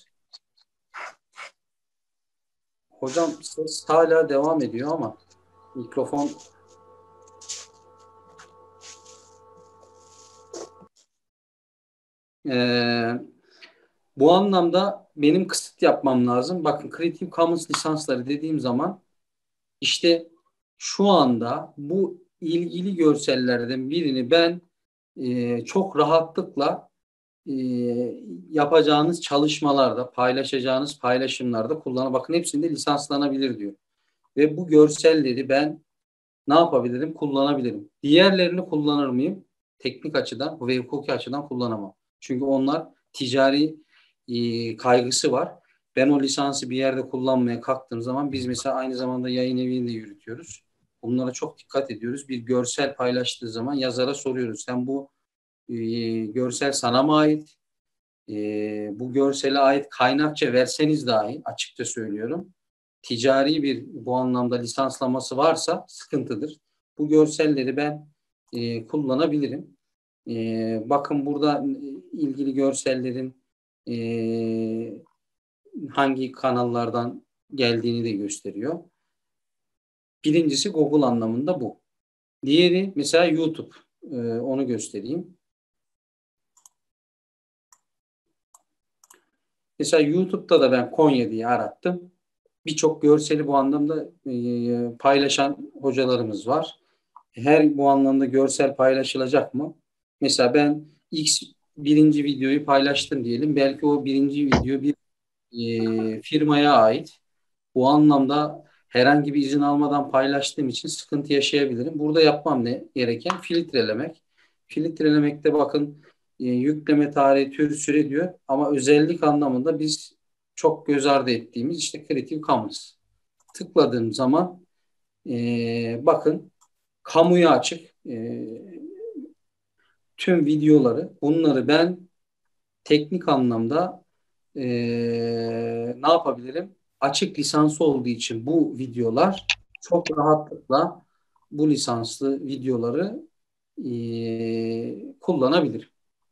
Hocam ses hala devam ediyor ama mikrofon ee, bu anlamda benim kısıt yapmam lazım. Bakın Creative Commons lisansları dediğim zaman işte şu anda bu ilgili görsellerden birini ben e, çok rahatlıkla e, yapacağınız çalışmalarda, paylaşacağınız paylaşımlarda kullanın. Bakın hepsinde lisanslanabilir diyor. Ve bu görselleri ben ne yapabilirim? Kullanabilirim. Diğerlerini kullanır mıyım? Teknik açıdan ve hukuki açıdan kullanamam. Çünkü onlar ticari e, kaygısı var. Ben o lisansı bir yerde kullanmaya kalktığım zaman biz mesela aynı zamanda yayın evini de yürütüyoruz. Bunlara çok dikkat ediyoruz. Bir görsel paylaştığı zaman yazara soruyoruz. Sen bu e, görsel sana mı ait? E, bu görsele ait kaynakça verseniz dahi açıkça söylüyorum. Ticari bir bu anlamda lisanslaması varsa sıkıntıdır. Bu görselleri ben e, kullanabilirim. E, bakın burada ilgili görsellerin e, hangi kanallardan geldiğini de gösteriyor. Birincisi Google anlamında bu. Diğeri mesela YouTube. E, onu göstereyim. Mesela YouTube'da da ben Konya diye arattım. Birçok görseli bu anlamda e, paylaşan hocalarımız var. Her bu anlamda görsel paylaşılacak mı? Mesela ben X birinci videoyu paylaştım diyelim. Belki o birinci video bir e, firmaya ait. Bu anlamda herhangi bir izin almadan paylaştığım için sıkıntı yaşayabilirim. Burada yapmam ne gereken? Filtrelemek. Filtrelemekte bakın e, yükleme tarihi, tür, süre diyor. Ama özellik anlamında biz çok göz ardı ettiğimiz işte Creative Commons. Tıkladığım zaman e, bakın kamuya açık e, tüm videoları, bunları ben teknik anlamda e, ne yapabilirim? Açık lisansı olduğu için bu videolar çok rahatlıkla bu lisanslı videoları e, kullanabilirim.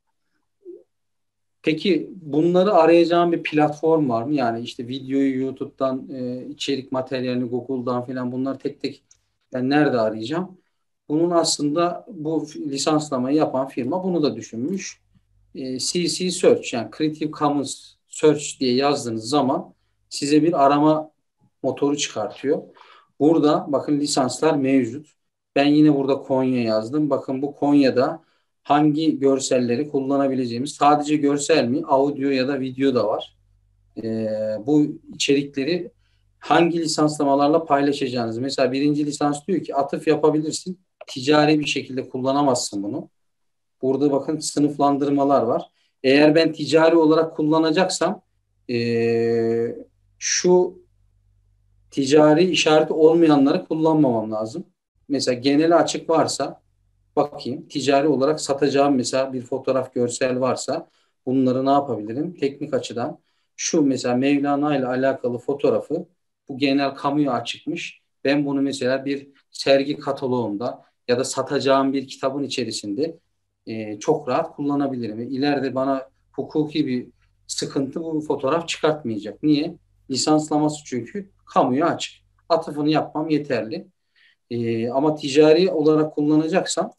Peki bunları arayacağım bir platform var mı? Yani işte videoyu YouTube'dan, e, içerik materyalini Google'dan falan bunları tek tek ben nerede arayacağım? Bunun aslında bu lisanslamayı yapan firma bunu da düşünmüş. E, C C Search yani Creative Commons Search diye yazdığınız zaman size bir arama motoru çıkartıyor. Burada bakın lisanslar mevcut. Ben yine burada Konya yazdım. Bakın bu Konya'da hangi görselleri kullanabileceğimiz sadece görsel mi, audio ya da video da var. Ee, bu içerikleri hangi lisanslamalarla paylaşacağınız. Mesela birinci lisans diyor ki atıf yapabilirsin. Ticari bir şekilde kullanamazsın bunu. Burada bakın sınıflandırmalar var. Eğer ben ticari olarak kullanacaksam ee, şu ticari işareti olmayanları kullanmamam lazım. Mesela genel açık varsa bakayım ticari olarak satacağım mesela bir fotoğraf görsel varsa bunları ne yapabilirim? Teknik açıdan şu mesela Mevlana ile alakalı fotoğrafı bu genel kamuya açıkmış. Ben bunu mesela bir sergi kataloğunda ya da satacağım bir kitabın içerisinde e, çok rahat kullanabilirim. İleride bana hukuki bir sıkıntı bu fotoğraf çıkartmayacak. Niye? Lisanslaması çünkü kamuya açık. Atıfını yapmam yeterli. E, ama ticari olarak kullanacaksam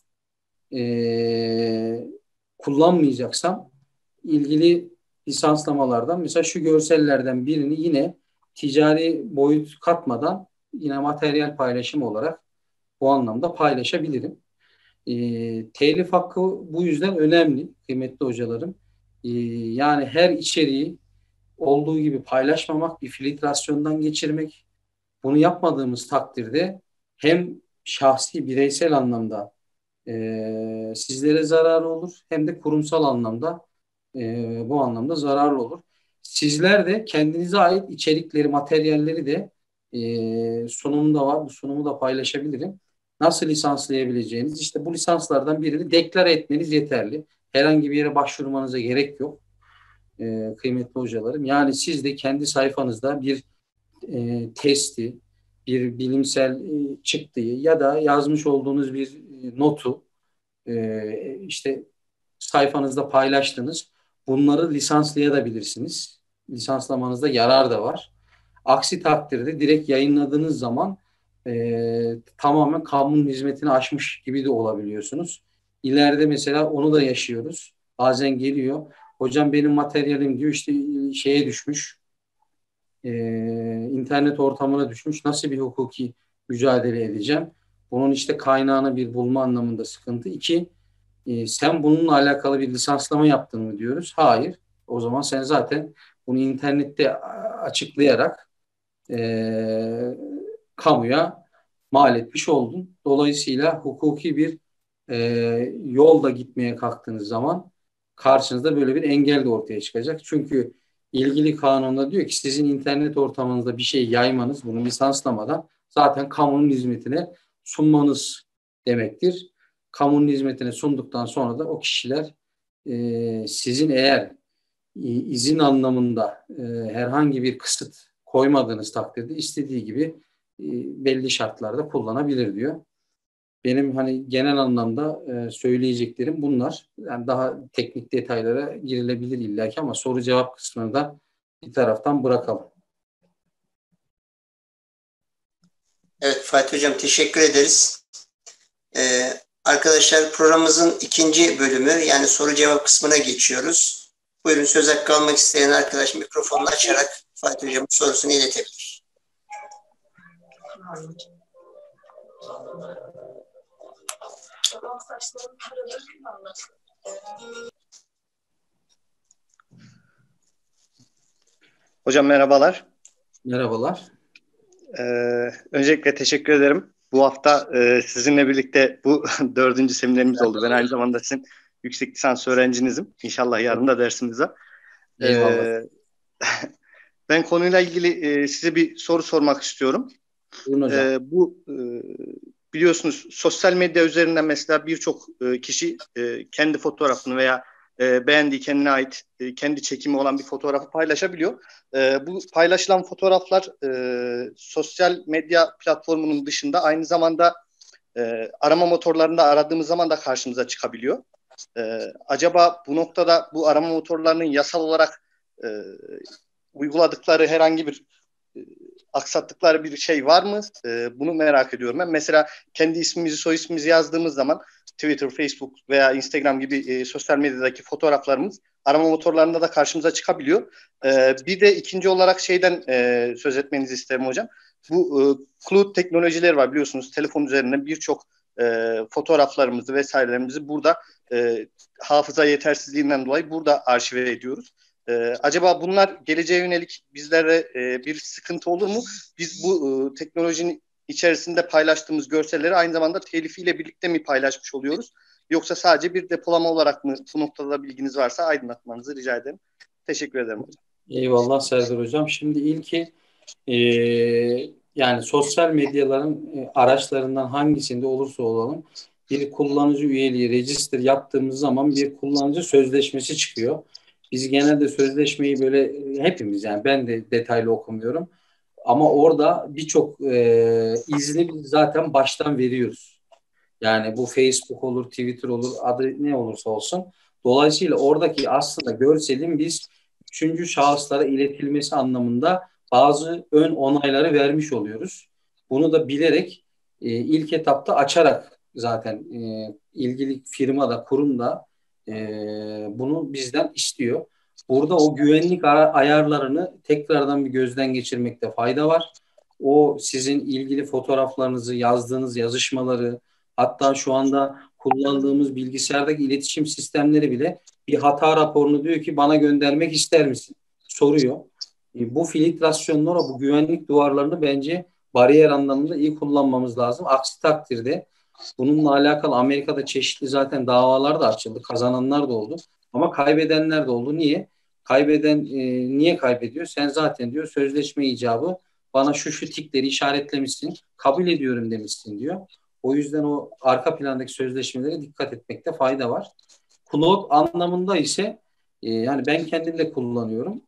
e, kullanmayacaksam ilgili lisanslamalardan mesela şu görsellerden birini yine ticari boyut katmadan yine materyal paylaşım olarak bu anlamda paylaşabilirim. E, telif hakkı bu yüzden önemli kıymetli hocalarım. E, yani her içeriği olduğu gibi paylaşmamak, bir filtrasyondan geçirmek. Bunu yapmadığımız takdirde hem şahsi, bireysel anlamda e, sizlere zararı olur hem de kurumsal anlamda e, bu anlamda zararlı olur. Sizler de kendinize ait içerikleri, materyalleri de e, sunumda var. Bu sunumu da paylaşabilirim. Nasıl lisanslayabileceğiniz işte bu lisanslardan birini deklare etmeniz yeterli. Herhangi bir yere başvurmanıza gerek yok. E, kıymetli hocalarım. Yani siz de kendi sayfanızda bir e, testi, bir bilimsel e, çıktıyı ya da yazmış olduğunuz bir e, notu e, işte sayfanızda paylaştınız. Bunları lisanslayabilirsiniz. Lisanslamanızda yarar da var. Aksi takdirde direkt yayınladığınız zaman e, tamamen kamunun hizmetini aşmış gibi de olabiliyorsunuz. İleride mesela onu da yaşıyoruz. Bazen geliyor. Hocam benim materyalim diyor işte şeye düşmüş. E, internet ortamına düşmüş. Nasıl bir hukuki mücadele edeceğim? Bunun işte kaynağını bir bulma anlamında sıkıntı. İki, e, sen bununla alakalı bir lisanslama yaptın mı diyoruz. Hayır. O zaman sen zaten bunu internette açıklayarak e, kamuya mal etmiş oldun. Dolayısıyla hukuki bir e, yolda gitmeye kalktığınız zaman karşınızda böyle bir engel de ortaya çıkacak. Çünkü ilgili kanunda diyor ki sizin internet ortamınızda bir şey yaymanız, bunu lisanslamadan zaten kamunun hizmetine sunmanız demektir. Kamunun hizmetine sunduktan sonra da o kişiler e, sizin eğer e, izin anlamında e, herhangi bir kısıt koymadığınız takdirde istediği gibi e, belli şartlarda kullanabilir diyor. Benim hani genel anlamda e, söyleyeceklerim bunlar. Yani daha teknik detaylara girilebilir illaki ama soru cevap kısmını da bir taraftan bırakalım. Evet Fatih Hocam, teşekkür ederiz. Ee, arkadaşlar, programımızın ikinci bölümü, yani soru cevap kısmına geçiyoruz. Buyurun, söz hakkı almak isteyen arkadaş mikrofonunu açarak Fatih Hocam'ın sorusunu iletebilir. Hocam merhabalar. Merhabalar. Ee, öncelikle teşekkür ederim. Bu hafta e, sizinle birlikte bu dördüncü seminerimiz oldu. Ben aynı zamanda sizin yüksek lisans öğrencinizim. İnşallah yarın da dersimiz var. Eyvallah. Ee, ben konuyla ilgili e, size bir soru sormak istiyorum. Buyurun hocam. Ee, bu e, biliyorsunuz sosyal medya üzerinden mesela birçok e, kişi e, kendi fotoğrafını veya e, beğendiği, kendine ait e, kendi çekimi olan bir fotoğrafı paylaşabiliyor. E, bu paylaşılan fotoğraflar e, sosyal medya platformunun dışında aynı zamanda e, arama motorlarında aradığımız zaman da karşımıza çıkabiliyor. E, acaba bu noktada bu arama motorlarının yasal olarak e, uyguladıkları herhangi bir e, aksattıkları bir şey var mı? E, bunu merak ediyorum ben. Mesela kendi ismimizi, soy ismimizi yazdığımız zaman Twitter, Facebook veya Instagram gibi e, sosyal medyadaki fotoğraflarımız arama motorlarında da karşımıza çıkabiliyor. E, bir de ikinci olarak şeyden e, söz etmenizi isterim hocam. Bu e, cloud teknolojileri var biliyorsunuz. Telefon üzerinden birçok e, fotoğraflarımızı vesairelerimizi burada e, hafıza yetersizliğinden dolayı burada arşive ediyoruz. Ee, acaba bunlar geleceğe yönelik bizlere e, bir sıkıntı olur mu? Biz bu e, teknolojinin içerisinde paylaştığımız görselleri aynı zamanda telifiyle birlikte mi paylaşmış oluyoruz? Yoksa sadece bir depolama olarak mı? Bu noktada bilginiz varsa aydınlatmanızı rica ederim. Teşekkür ederim hocam. Eyvallah Serdar Hocam. Şimdi ilki e, yani sosyal medyaların e, araçlarından hangisinde olursa olalım bir kullanıcı üyeliği register yaptığımız zaman bir kullanıcı sözleşmesi çıkıyor. Biz genelde sözleşmeyi böyle e, hepimiz, yani ben de detaylı okumuyorum. Ama orada birçok e, izni biz zaten baştan veriyoruz. Yani bu Facebook olur, Twitter olur, adı ne olursa olsun. Dolayısıyla oradaki aslında görselin biz üçüncü şahıslara iletilmesi anlamında bazı ön onayları vermiş oluyoruz. Bunu da bilerek e, ilk etapta açarak zaten e, ilgili firma da kurum da e, bunu bizden istiyor. Burada o güvenlik ayarlarını tekrardan bir gözden geçirmekte fayda var. O sizin ilgili fotoğraflarınızı, yazdığınız yazışmaları, hatta şu anda kullandığımız bilgisayardaki iletişim sistemleri bile bir hata raporunu diyor ki bana göndermek ister misin? Soruyor. E, bu filtrasyonlara, bu güvenlik duvarlarını bence bariyer anlamında iyi kullanmamız lazım. Aksi takdirde bununla alakalı Amerika'da çeşitli zaten davalar da açıldı. Kazananlar da oldu. Ama kaybedenler de oldu. Niye? Kaybeden e, niye kaybediyor? Sen zaten diyor sözleşme icabı bana şu şu tikleri işaretlemişsin, kabul ediyorum demişsin diyor. O yüzden o arka plandaki sözleşmelere dikkat etmekte fayda var. Cloud anlamında ise e, yani ben kendim de kullanıyorum.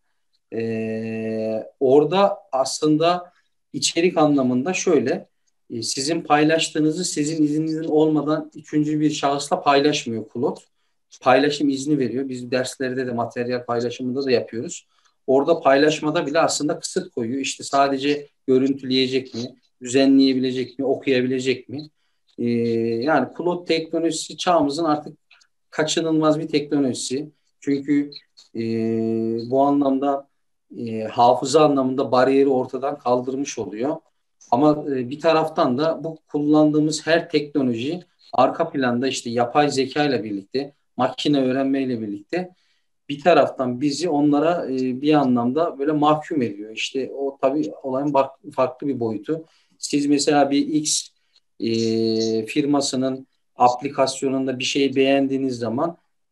E, orada aslında içerik anlamında şöyle e, sizin paylaştığınızı sizin izninizin olmadan üçüncü bir şahısla paylaşmıyor Cloud. Paylaşım izni veriyor. Biz derslerde de materyal paylaşımında da yapıyoruz. Orada paylaşmada bile aslında kısıt koyuyor. İşte sadece görüntüleyecek mi, düzenleyebilecek mi, okuyabilecek mi? Ee, yani cloud teknolojisi çağımızın artık kaçınılmaz bir teknolojisi. Çünkü e, bu anlamda e, hafıza anlamında bariyeri ortadan kaldırmış oluyor. Ama e, bir taraftan da bu kullandığımız her teknoloji arka planda işte yapay zeka ile birlikte, makine öğrenme ile birlikte bir taraftan bizi onlara e, bir anlamda böyle mahkum ediyor. İşte o tabii olayın bak, farklı bir boyutu. Siz mesela bir X e, firmasının aplikasyonunda bir şeyi beğendiğiniz zaman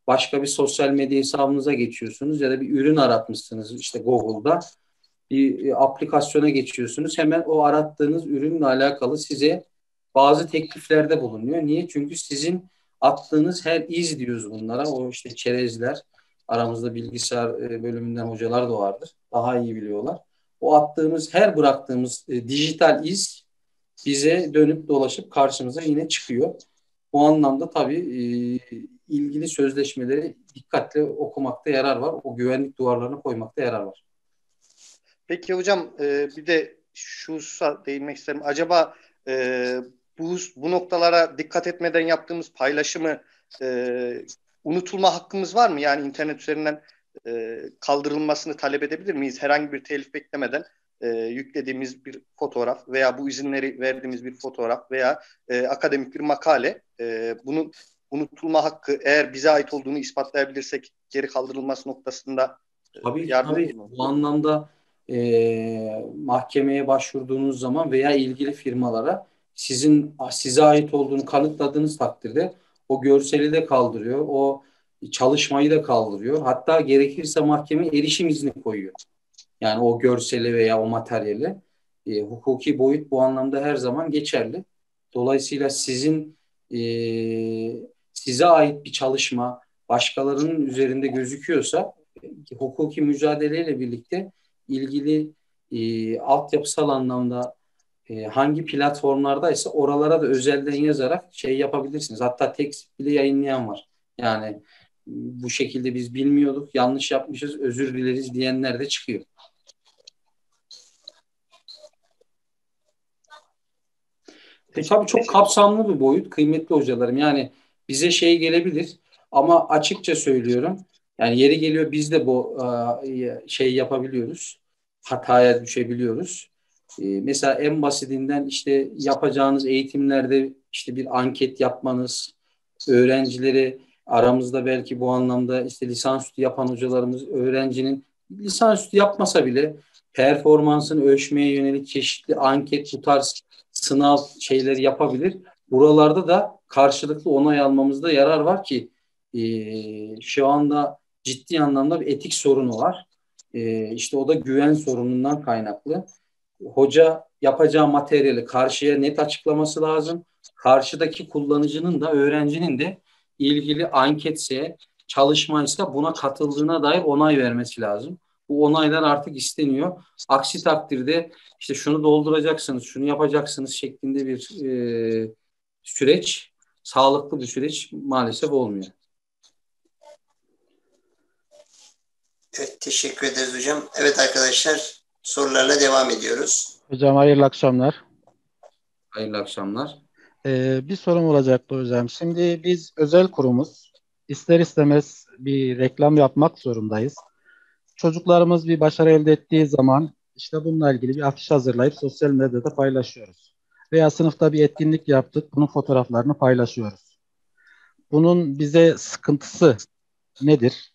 başka bir sosyal medya hesabınıza geçiyorsunuz ya da bir ürün aratmışsınız işte Google'da. Bir aplikasyona geçiyorsunuz. Hemen o arattığınız ürünle alakalı size bazı tekliflerde bulunuyor. Niye? Çünkü sizin attığınız her iz diyoruz bunlara. O işte çerezler. Aramızda bilgisayar bölümünden hocalar da vardır. Daha iyi biliyorlar. O attığımız, her bıraktığımız e, dijital iz bize dönüp dolaşıp karşımıza yine çıkıyor. Bu anlamda tabii e, ilgili sözleşmeleri dikkatle okumakta yarar var. O güvenlik duvarlarını koymakta yarar var. Peki hocam e, bir de şu hususa değinmek isterim. Acaba e, bu, bu noktalara dikkat etmeden yaptığımız paylaşımı e, unutulma hakkımız var mı? Yani internet üzerinden e, kaldırılmasını talep edebilir miyiz? Herhangi bir telif beklemeden e, yüklediğimiz bir fotoğraf veya bu izinleri verdiğimiz bir fotoğraf veya e, akademik bir makale e, bunun unutulma hakkı eğer bize ait olduğunu ispatlayabilirsek geri kaldırılması noktasında e, Tabii yardım tabii olur mu? bu anlamda e, mahkemeye başvurduğunuz zaman veya ilgili firmalara sizin size ait olduğunu kanıtladığınız takdirde o görseli de kaldırıyor, o çalışmayı da kaldırıyor. Hatta gerekirse mahkeme erişim izni koyuyor. Yani o görseli veya o materyali e, hukuki boyut bu anlamda her zaman geçerli. Dolayısıyla sizin e, size ait bir çalışma başkalarının üzerinde gözüküyorsa e, hukuki mücadeleyle birlikte ilgili e, altyapısal anlamda e, hangi platformlardaysa oralara da özelden yazarak şey yapabilirsiniz. Hatta tekst bile yayınlayan var. Yani bu şekilde biz bilmiyorduk, yanlış yapmışız, özür dileriz diyenler de çıkıyor. E, tabii çok kapsamlı bir boyut kıymetli hocalarım. Yani bize şey gelebilir ama açıkça söylüyorum. Yani yeri geliyor biz de bu e, şey yapabiliyoruz. Hataya düşebiliyoruz. E, mesela en basitinden işte yapacağınız eğitimlerde işte bir anket yapmanız, öğrencileri aramızda belki bu anlamda işte lisansüstü yapan hocalarımız öğrencinin lisansüstü yapmasa bile performansını ölçmeye yönelik çeşitli anket bu tarz sınav şeyleri yapabilir. Buralarda da karşılıklı onay almamızda yarar var ki e, şu anda ciddi anlamda bir etik sorunu var. E, işte o da güven sorunundan kaynaklı. Hoca yapacağı materyali karşıya net açıklaması lazım. Karşıdaki kullanıcının da öğrencinin de ilgili anketse, çalışmaysa buna katıldığına dair onay vermesi lazım. Bu onaylar artık isteniyor. Aksi takdirde işte şunu dolduracaksınız, şunu yapacaksınız şeklinde bir e, süreç, sağlıklı bir süreç maalesef olmuyor. Evet, teşekkür ederiz hocam. Evet arkadaşlar, sorularla devam ediyoruz. Hocam hayırlı akşamlar. Hayırlı akşamlar. Ee, bir sorum olacaktı hocam. Şimdi biz özel kurumuz. İster istemez bir reklam yapmak zorundayız. Çocuklarımız bir başarı elde ettiği zaman işte bununla ilgili bir afiş hazırlayıp sosyal medyada paylaşıyoruz. Veya sınıfta bir etkinlik yaptık, bunun fotoğraflarını paylaşıyoruz. Bunun bize sıkıntısı nedir?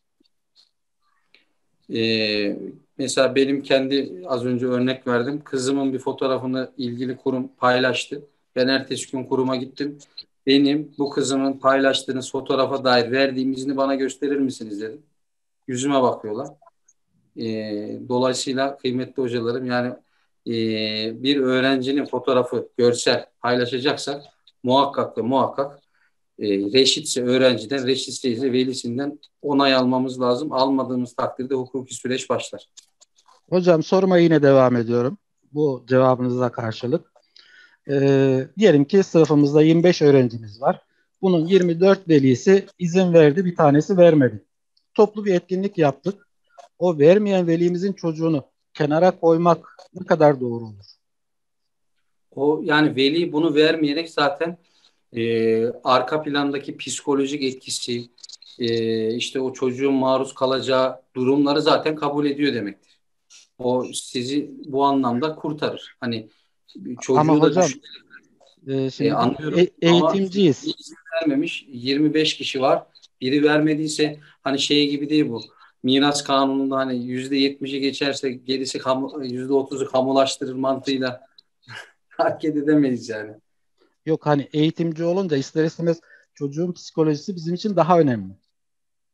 Ee, mesela benim kendi az önce örnek verdim. Kızımın bir fotoğrafını ilgili kurum paylaştı. Ben ertesi gün kuruma gittim. Benim bu kızımın paylaştığınız fotoğrafa dair verdiğim izni bana gösterir misiniz dedim. Yüzüme bakıyorlar. Ee, dolayısıyla kıymetli hocalarım yani e, bir öğrencinin fotoğrafı, görsel paylaşacaksak muhakkak ve muhakkak e, reşitse öğrenciden, reşitse ise velisinden onay almamız lazım. Almadığımız takdirde hukuki süreç başlar. Hocam soruma yine devam ediyorum. Bu cevabınıza karşılık. Ee, diyelim ki sınıfımızda yirmi beş öğrencimiz var. Bunun yirmi dört velisi izin verdi, bir tanesi vermedi. Toplu bir etkinlik yaptık. O vermeyen velimizin çocuğunu kenara koymak ne kadar doğru olur? O yani veli bunu vermeyerek zaten e, arka plandaki psikolojik etkisi, e, işte o çocuğun maruz kalacağı durumları zaten kabul ediyor demektir. O sizi bu anlamda kurtarır. Hani Ama çocuğu da hocam düşün, e, e, şimdi biz anlıyorum e- ama eğitimciyiz. izin vermemiş yirmi beş kişi var. Biri vermediyse hani şey gibi değil bu. Miras kanununda hani yüzde yetmişi geçerse gerisi kamu, yüzde otuzu kamulaştırır mantığıyla hareket edemeyiz yani. Yok hani eğitimci olunca ister istemez çocuğun psikolojisi bizim için daha önemli.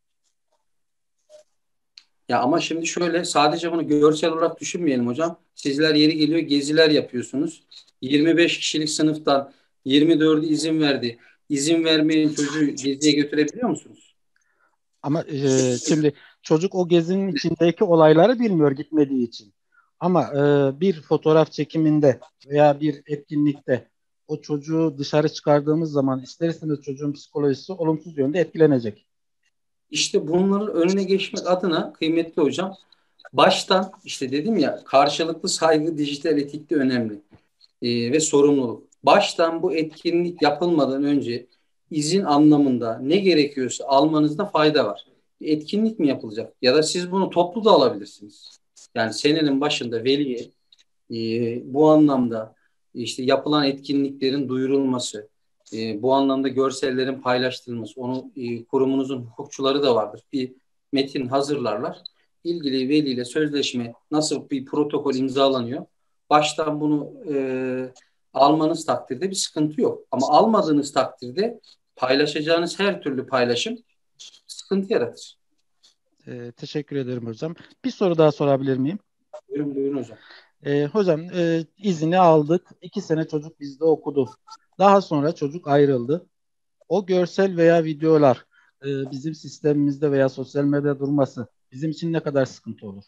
Ya ama şimdi şöyle, sadece bunu görsel olarak düşünmeyelim hocam. Sizler yeri geliyor geziler yapıyorsunuz. yirmi beş kişilik sınıftan yirmi dördü izin verdi. İzin vermeyen çocuğu geziye götürebiliyor musunuz? Ama e, şimdi çocuk o gezinin içindeki olayları bilmiyor gitmediği için. Ama e, bir fotoğraf çekiminde veya bir etkinlikte o çocuğu dışarı çıkardığımız zaman ister istemez çocuğun psikolojisi olumsuz yönde etkilenecek. İşte bunların önüne geçmek adına kıymetli hocam, baştan işte dedim ya, karşılıklı saygı dijital etikte önemli Ee, ve sorumluluk. Baştan bu etkinlik yapılmadan önce izin anlamında ne gerekiyorsa almanızda fayda var. Bir etkinlik mi yapılacak? Ya da siz bunu toplu da alabilirsiniz. Yani senenin başında veliye e, bu anlamda işte yapılan etkinliklerin duyurulması, e, bu anlamda görsellerin paylaştırılması, onu e, kurumunuzun hukukçuları da vardır. Bir metin hazırlarlar. İlgili veliyle sözleşme nasıl bir protokol imzalanıyor? Baştan bunu e, almanız takdirde bir sıkıntı yok. Ama almadığınız takdirde paylaşacağınız her türlü paylaşım sıkıntı yaratır. E, teşekkür ederim hocam. Bir soru daha sorabilir miyim? Buyurun, buyurun hocam. E, hocam e, izni aldık. İki sene çocuk bizde okudu. Daha sonra çocuk ayrıldı. O görsel veya videolar e, bizim sistemimizde veya sosyal medyada durması bizim için ne kadar sıkıntı olur?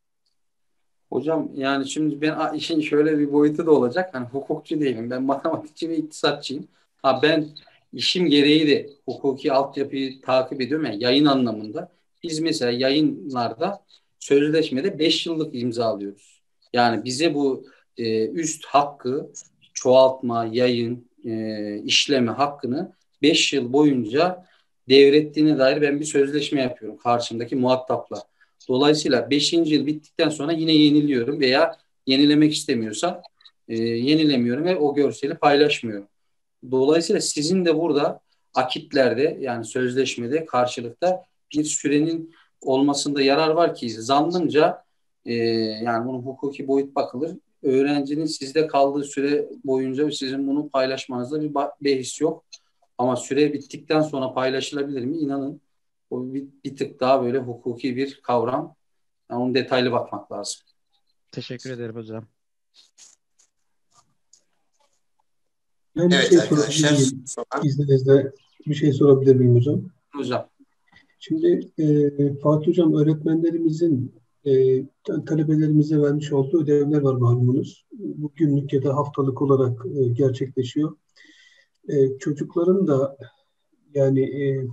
Hocam yani şimdi ben işin şöyle bir boyutu da olacak. Hani hukukçu değilim. Ben matematikçi ve iktisatçıyım. Ha ben işim gereği de hukuki altyapıyı takip ediyorum. Yani yayın anlamında. Biz mesela yayınlarda sözleşmede beş yıllık imza alıyoruz. Yani bize bu e, üst hakkı çoğaltma, yayın, e, işleme hakkını beş yıl boyunca devrettiğine dair ben bir sözleşme yapıyorum karşımdaki muhatapla. Dolayısıyla beşinci yıl bittikten sonra yine yeniliyorum veya yenilemek istemiyorsam e, yenilemiyorum ve o görseli paylaşmıyorum. Dolayısıyla sizin de burada akitlerde, yani sözleşmede karşılıkta bir sürenin olmasında yarar var ki zannımca e, yani bunun hukuki boyut bakılır. Öğrencinin sizde kaldığı süre boyunca sizin bunu paylaşmanızda bir behis yok. Ama süre bittikten sonra paylaşılabilir mi? İnanın o bir, bir tık daha böyle hukuki bir kavram. Yani onun detaylı bakmak lazım. Teşekkür ederim hocam. Ben bir Evet şey arkadaşlar. sorabilir miyim? Sonra- İzninizle bir şey sorabilir miyim hocam? Hocam. Şimdi e, Fatih Hocam, öğretmenlerimizin e, talebelerimize vermiş olduğu ödevler var malumunuz. Bu günlük ya da haftalık olarak e, gerçekleşiyor. E, çocukların da yani e,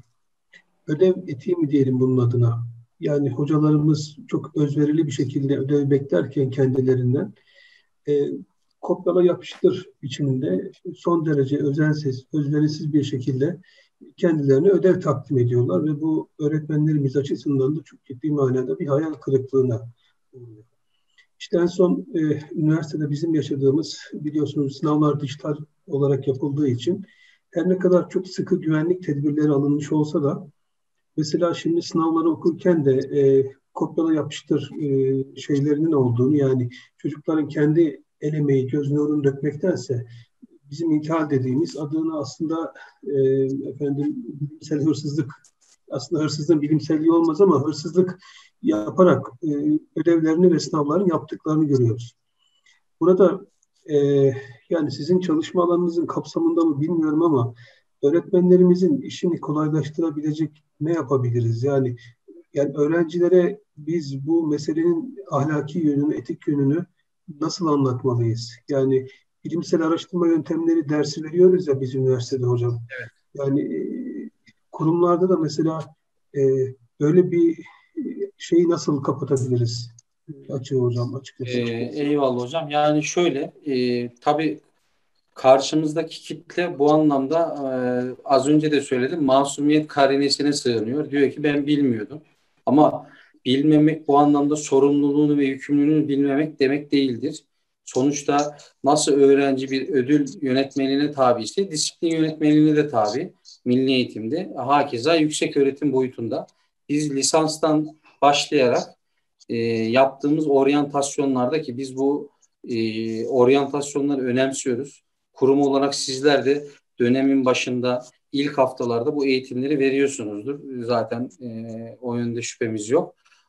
ödev etiği mi diyelim bunun adına? Yani hocalarımız çok özverili bir şekilde ödev beklerken kendilerinden e, kopyala yapıştır biçiminde son derece özensiz, özverisiz bir şekilde kendilerine ödev takdim ediyorlar ve bu öğretmenlerimiz açısından da çok ciddi manada bir hayal kırıklığına uğruyor. İşte en son e, üniversitede bizim yaşadığımız, biliyorsunuz, sınavlar dijital olarak yapıldığı için her ne kadar çok sıkı güvenlik tedbirleri alınmış olsa da mesela şimdi sınavları okurken de e, kopyala yapıştır e, şeylerinin olduğunu, yani çocukların kendi el emeği, göz nurunu dökmektense bizim intihal dediğimiz adını aslında e, efendim bilimsel hırsızlık, aslında hırsızlığın bilimselliği olmaz ama hırsızlık yaparak e, ödevlerini ve sınavlarını yaptıklarını görüyoruz. Burada e, yani sizin çalışma alanınızın kapsamında mı bilmiyorum ama öğretmenlerimizin işini kolaylaştırabilecek ne yapabiliriz? Yani yani öğrencilere biz bu meselenin ahlaki yönünü, etik yönünü nasıl anlatmalıyız? Yani bilimsel araştırma yöntemleri dersi veriyoruz ya biz üniversitede hocam. Evet. Yani e, kurumlarda da mesela e, böyle bir şeyi nasıl kapatabiliriz? Açığı hocam, açıkçası. Ee, eyvallah hocam. Yani şöyle e, tabii karşımızdaki kitle bu anlamda e, az önce de söyledim, masumiyet karinesine sığınıyor. Diyor ki ben bilmiyordum. Ama bilmemek bu anlamda sorumluluğunu ve yükümlülüğünü bilmemek demek değildir. Sonuçta nasıl öğrenci bir ödül yönetmeliğine tabi ise disiplin yönetmeliğine de tabi. Milli eğitimde, hakeza yüksek öğretim boyutunda. Biz lisanstan başlayarak e, yaptığımız oryantasyonlarda, ki biz bu e, oryantasyonları önemsiyoruz. Kurum olarak sizler de dönemin başında ilk haftalarda bu eğitimleri veriyorsunuzdur. Zaten e, o yönde şüphemiz yok.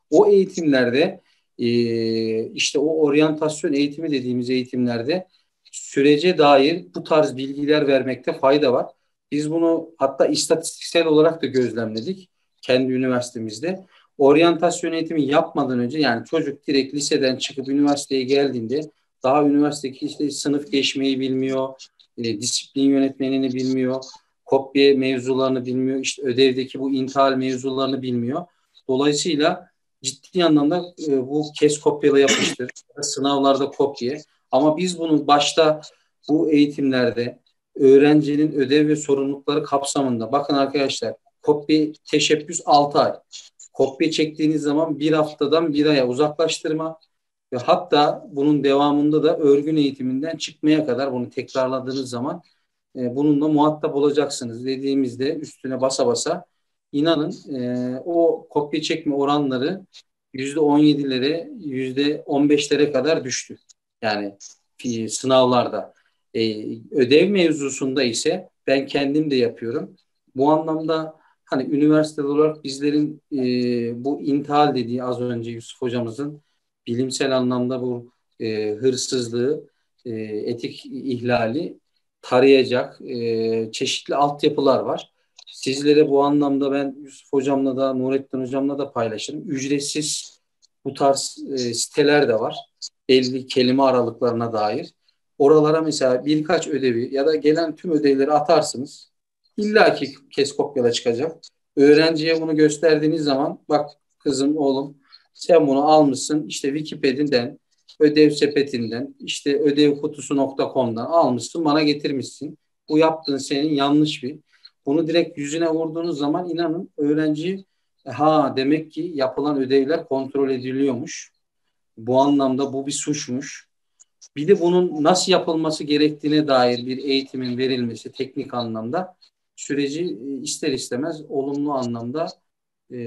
O eğitimlerde e, işte o oryantasyon eğitimi dediğimiz eğitimlerde sürece dair bu tarz bilgiler vermekte fayda var. Biz bunu hatta istatistiksel olarak da gözlemledik kendi üniversitemizde. Oryantasyon eğitimi yapmadan önce, yani çocuk direkt liseden çıkıp üniversiteye geldiğinde daha üniversitedeki işte sınıf geçmeyi bilmiyor, e, disiplin yönetmenini bilmiyor, kopya mevzularını bilmiyor, işte ödevdeki bu intihal mevzularını bilmiyor. Dolayısıyla ciddi anlamda e, bu kes kopyala yapıştır, sınavlarda kopya. Ama biz bunu başta bu eğitimlerde öğrencinin ödev ve sorumlulukları kapsamında, bakın arkadaşlar, kopya teşebbüs altı ay. Kopya çektiğiniz zaman bir haftadan bir aya uzaklaştırma ve hatta bunun devamında da örgün eğitiminden çıkmaya kadar bunu tekrarladığınız zaman e, bununla muhatap olacaksınız dediğimizde üstüne basa basa inanın e, o kopya çekme oranları yüzde on yedilere, yüzde on beşlere kadar düştü. Yani e, sınavlarda. E, ödev mevzusunda ise ben kendim de yapıyorum. Bu anlamda hani üniversite olarak bizlerin e, bu intihal dediği az önce Yusuf hocamızın bilimsel anlamda bu e, hırsızlığı, e, etik ihlali tarayacak e, çeşitli altyapılar var. Sizlere bu anlamda ben Yusuf hocamla da Nurettin hocamla da paylaşırım. Ücretsiz bu tarz e, siteler de var. Belli kelime aralıklarına dair. Oralara mesela birkaç ödevi ya da gelen tüm ödevleri atarsınız. İlla ki kes kopyala çıkacak. Öğrenciye bunu gösterdiğiniz zaman bak kızım, oğlum, sen bunu almışsın işte Wikipedia'dan, ödev sepetinden, işte ödevkutusu nokta com'dan almışsın, bana getirmişsin. Bu yaptığın senin yanlış bir. Bunu direkt yüzüne vurduğunuz zaman inanın öğrenci ha demek ki yapılan ödevler kontrol ediliyormuş. Bu anlamda bu bir suçmuş. Bir de bunun nasıl yapılması gerektiğine dair bir eğitimin verilmesi teknik anlamda süreci ister istemez olumlu anlamda e,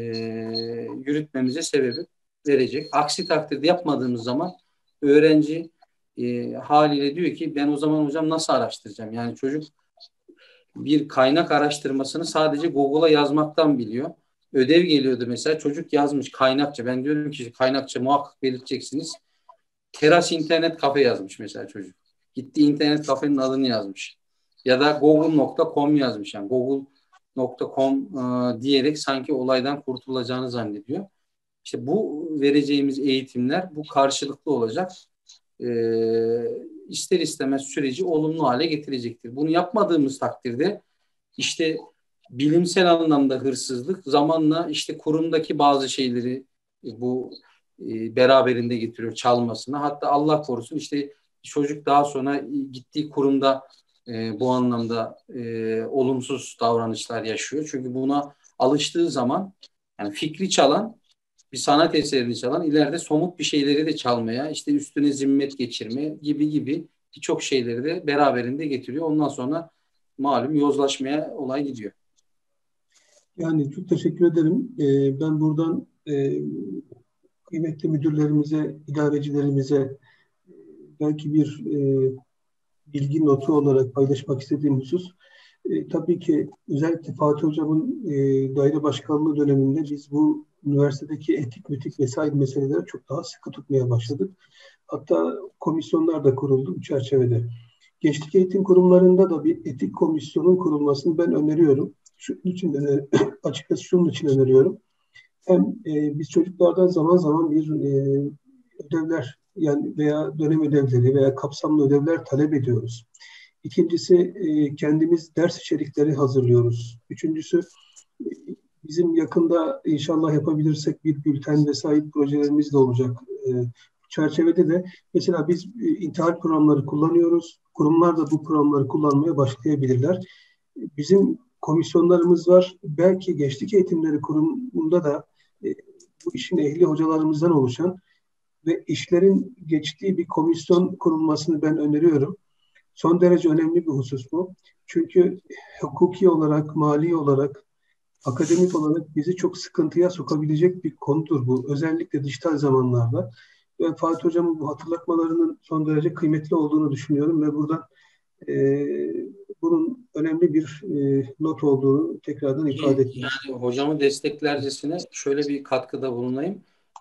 yürütmemize sebebi verecek. Aksi takdirde yapmadığımız zaman öğrenci e, haliyle diyor ki ben o zaman hocam nasıl araştıracağım? Yani çocuk bir kaynak araştırmasını sadece Google'a yazmaktan biliyor. Ödev geliyordu mesela, çocuk yazmış kaynakça. Ben diyorum ki kaynakça muhakkak belirteceksiniz. Teras internet kafe yazmış mesela çocuk. Gitti internet kafenin adını yazmış. Ya da google nokta com yazmış. Yani google nokta com e, diyerek sanki olaydan kurtulacağını zannediyor. İşte bu vereceğimiz eğitimler bu karşılıklı olacak. E, ister istemez süreci olumlu hale getirecektir. Bunu yapmadığımız takdirde işte bilimsel anlamda hırsızlık zamanla işte kurumdaki bazı şeyleri bu e, beraberinde getiriyor çalmasına. Hatta Allah korusun işte çocuk daha sonra gittiği kurumda e, bu anlamda e, olumsuz davranışlar yaşıyor. Çünkü buna alıştığı zaman yani fikri çalan, bir sanat eserini çalan ileride somut bir şeyleri de çalmaya, işte üstüne zimmet geçirme gibi gibi birçok şeyleri de beraberinde getiriyor. Ondan sonra malum yozlaşmaya olay gidiyor. Yani çok teşekkür ederim. Ee, ben buradan e, kıymetli müdürlerimize, idarecilerimize belki bir e, bilgi notu olarak paylaşmak istediğim husus. E, tabii ki özellikle Fatih Hocam'ın e, daire başkanlığı döneminde biz bu üniversitedeki etik, mütik vesaire meseleleri çok daha sıkı tutmaya başladık. Hatta komisyonlar da kuruldu bu çerçevede. Gençlik eğitim kurumlarında da bir etik komisyonun kurulmasını ben öneriyorum. Şunun için de, açıkçası şunun için öneriyorum. Hem e, biz çocuklardan zaman zaman bir e, ödevler yani veya dönem ödevleri veya kapsamlı ödevler talep ediyoruz. İkincisi e, kendimiz ders içerikleri hazırlıyoruz. Üçüncüsü e, bizim yakında inşallah yapabilirsek bir bülten vesaire projelerimiz de olacak. E, çerçevede de mesela biz e, intihal programları kullanıyoruz. Kurumlar da bu programları kullanmaya başlayabilirler. Bizim komisyonlarımız var. Belki gençlik eğitimleri kurumunda da e, bu işin ehli hocalarımızdan oluşan ve işlerin geçtiği bir komisyon kurulmasını ben öneriyorum. Son derece önemli bir husus bu. Çünkü hukuki olarak, mali olarak, akademik olarak bizi çok sıkıntıya sokabilecek bir konudur bu. Özellikle dijital zamanlarda. Ben Fatih Hocam'ın bu hatırlatmalarının son derece kıymetli olduğunu düşünüyorum ve buradan e, bunun önemli bir e, not olduğunu tekrardan ifade etmek. Yani hocamı desteklercesine şöyle bir katkıda bulunayım.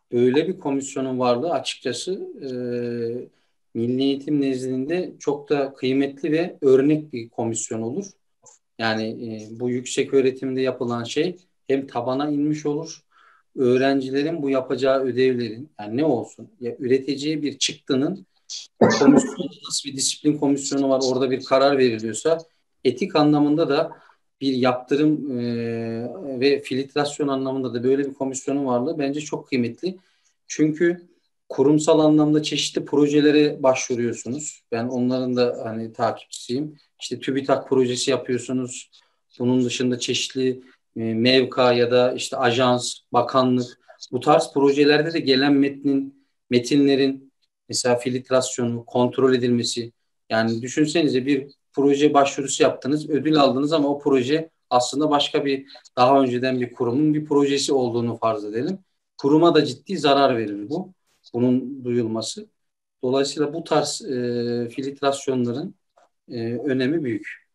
böyle bir komisyonun varlığı açıkçası e, Milli Eğitim nezdinde çok da kıymetli ve örnek bir komisyon olur. Yani e, bu yüksek öğretimde yapılan şey hem tabana inmiş olur, öğrencilerin bu yapacağı ödevlerin, yani ne olsun, ya üreteceği bir çıktının o komisyon, nasıl bir disiplin komisyonu var, orada bir karar veriliyorsa etik anlamında da bir yaptırım e, ve filtrasyon anlamında da böyle bir komisyonun varlığı bence çok kıymetli. Çünkü kurumsal anlamda çeşitli projelere başvuruyorsunuz. Ben onların da hani takipçisiyim. İşte TÜBİTAK projesi yapıyorsunuz. Bunun dışında çeşitli e, mevka ya da işte ajans, bakanlık, bu tarz projelerde de gelen metnin, metinlerin mesela filtrasyonu, kontrol edilmesi. Yani düşünsenize, bir proje başvurusu yaptınız, ödül aldınız ama o proje aslında başka bir, daha önceden bir kurumun bir projesi olduğunu farz edelim. Kuruma da ciddi zarar verir bu, bunun duyulması. Dolayısıyla bu tarz e, filtrasyonların e, önemi büyük.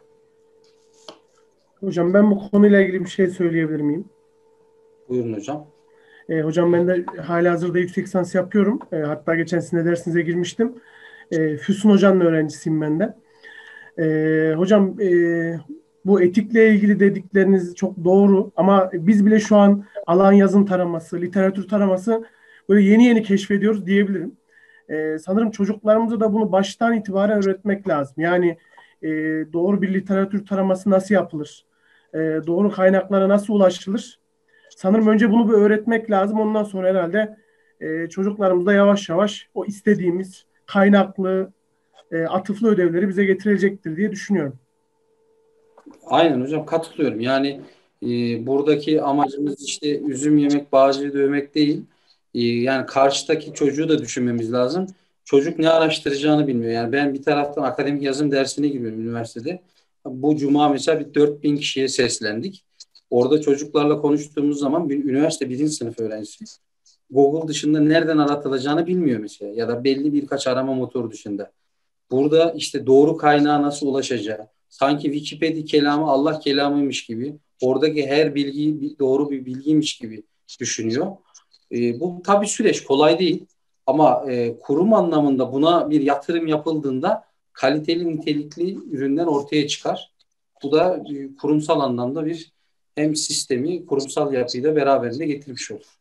Hocam ben bu konuyla ilgili bir şey söyleyebilir miyim? Buyurun hocam. E, hocam ben de halihazırda yüksek lisans yapıyorum. E, hatta geçen sene dersinize girmiştim. E, Füsun Hoca'nın öğrencisiyim ben de. E, hocam e, bu etikle ilgili dedikleriniz çok doğru ama biz bile şu an alan yazım taraması, literatür taraması böyle yeni yeni keşfediyoruz diyebilirim. E, sanırım çocuklarımıza da bunu baştan itibaren öğretmek lazım. Yani e, doğru bir literatür taraması nasıl yapılır? E, doğru kaynaklara nasıl ulaşılır? Sanırım önce bunu bir öğretmek lazım. Ondan sonra herhalde e, çocuklarımız da yavaş yavaş o istediğimiz kaynaklı, e, atıflı ödevleri bize getirecektir diye düşünüyorum. Aynen hocam, katılıyorum. Yani e, buradaki amacımız işte üzüm yemek, bağcıyı dövmek değil. E, yani karşıdaki çocuğu da düşünmemiz lazım. Çocuk ne araştıracağını bilmiyor. Yani ben bir taraftan akademik yazım dersine giriyorum üniversitede. Bu cuma mesela bir dört bin kişiye seslendik. Orada çocuklarla konuştuğumuz zaman bir üniversite birinci sınıf öğrencisi Google dışında nereden aratılacağını bilmiyor mesela. Ya da belli birkaç arama motoru dışında. Burada işte doğru kaynağa nasıl ulaşacağı, sanki Wikipedia kelamı Allah kelamıymış gibi, oradaki her bilgiyi doğru bir bilgiymiş gibi düşünüyor. E, bu tabii süreç kolay değil ama e, kurum anlamında buna bir yatırım yapıldığında kaliteli, nitelikli ürünler ortaya çıkar. Bu da e, kurumsal anlamda bir hem sistemi, kurumsal yapıyı da beraberinde getirmiş olur.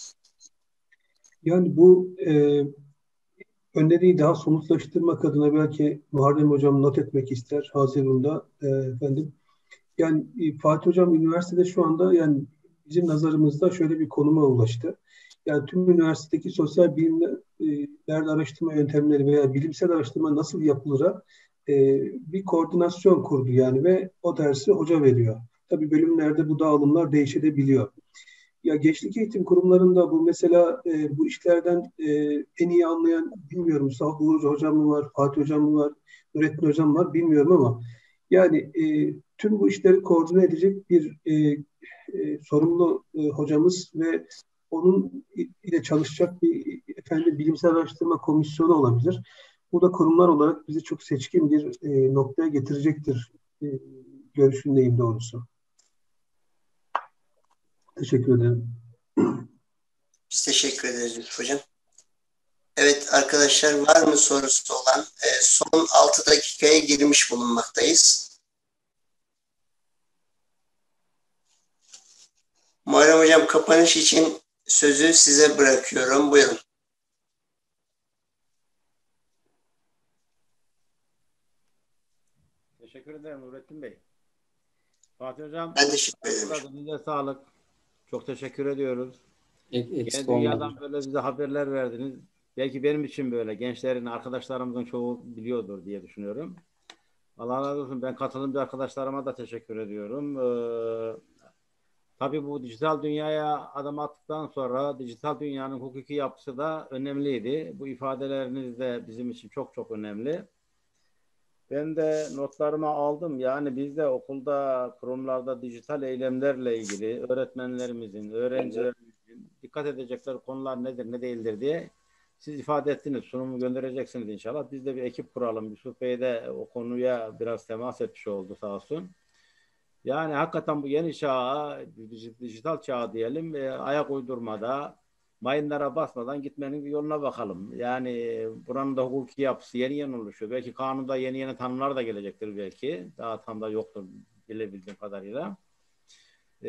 Yani bu e, öneriyi daha somutlaştırmak adına belki Muharrem Hocam not etmek ister Haziran'da e, efendim. Yani e, Fatih Hocam üniversitede şu anda yani bizim nazarımızda şöyle bir konuma ulaştı. Yani tüm üniversitedeki sosyal bilimlerde araştırma yöntemleri veya bilimsel araştırma nasıl yapılır e, bir koordinasyon kurdu yani ve o dersi hoca veriyor. Tabii bölümlerde bu dağılımlar değişebiliyor. Ya gençlik eğitim kurumlarında bu mesela e, bu işlerden e, en iyi anlayan bilmiyorum. Mustafa Uğur Hocam mı var, Fatih Hocam mı var, Nurettin Hocam mı var bilmiyorum ama yani e, tüm bu işleri koordine edecek bir e, e, sorumlu e, hocamız ve onun ile çalışacak bir efendim bilimsel araştırma komisyonu olabilir. Bu da kurumlar olarak bizi çok seçkin bir e, noktaya getirecektir e, görüşündeyim doğrusu. Teşekkür ederim. Biz teşekkür ederiz Lütfü Hocam. Evet arkadaşlar, var mı sorusu olan? E, son altı dakikaya girmiş bulunmaktayız. Muharrem Hocam, kapanış için sözü size bırakıyorum. Buyurun. Teşekkür ederim Nurettin Bey. Fatih Hocam, Ben teşekkür ederim. size sağlık. Çok teşekkür ediyoruz. Eksik Yine dünyadan olmadı. böyle bize haberler verdiniz. Belki benim için böyle. Gençlerin, arkadaşlarımızın çoğu biliyordur diye düşünüyorum. Allah razı olsun. Ben katılımcı arkadaşlarıma da teşekkür ediyorum. Ee, tabii bu dijital dünyaya adım attıktan sonra dijital dünyanın hukuki yapısı da önemliydi. Bu ifadeleriniz de bizim için çok çok önemli. Ben de notlarımı aldım. Yani biz de okulda, kurumlarda dijital eylemlerle ilgili öğretmenlerimizin, öğrencilerimizin dikkat edecekleri konular nedir, ne değildir diye siz ifade ettiniz. Sunumu göndereceksiniz inşallah. Biz de bir ekip kuralım. Yusuf Bey de o konuya biraz temas etmiş oldu sağ olsun. Yani hakikaten bu yeni çağa, dijital çağa diyelim, ayak uydurmada, mayınlara basmadan gitmenin bir yoluna bakalım. Yani buranın da hukuki yapısı yeni yeni oluşuyor. Belki kanunda yeni yeni tanımlar da gelecektir belki. Daha tam da yoktur bilebildiğim kadarıyla. Ee,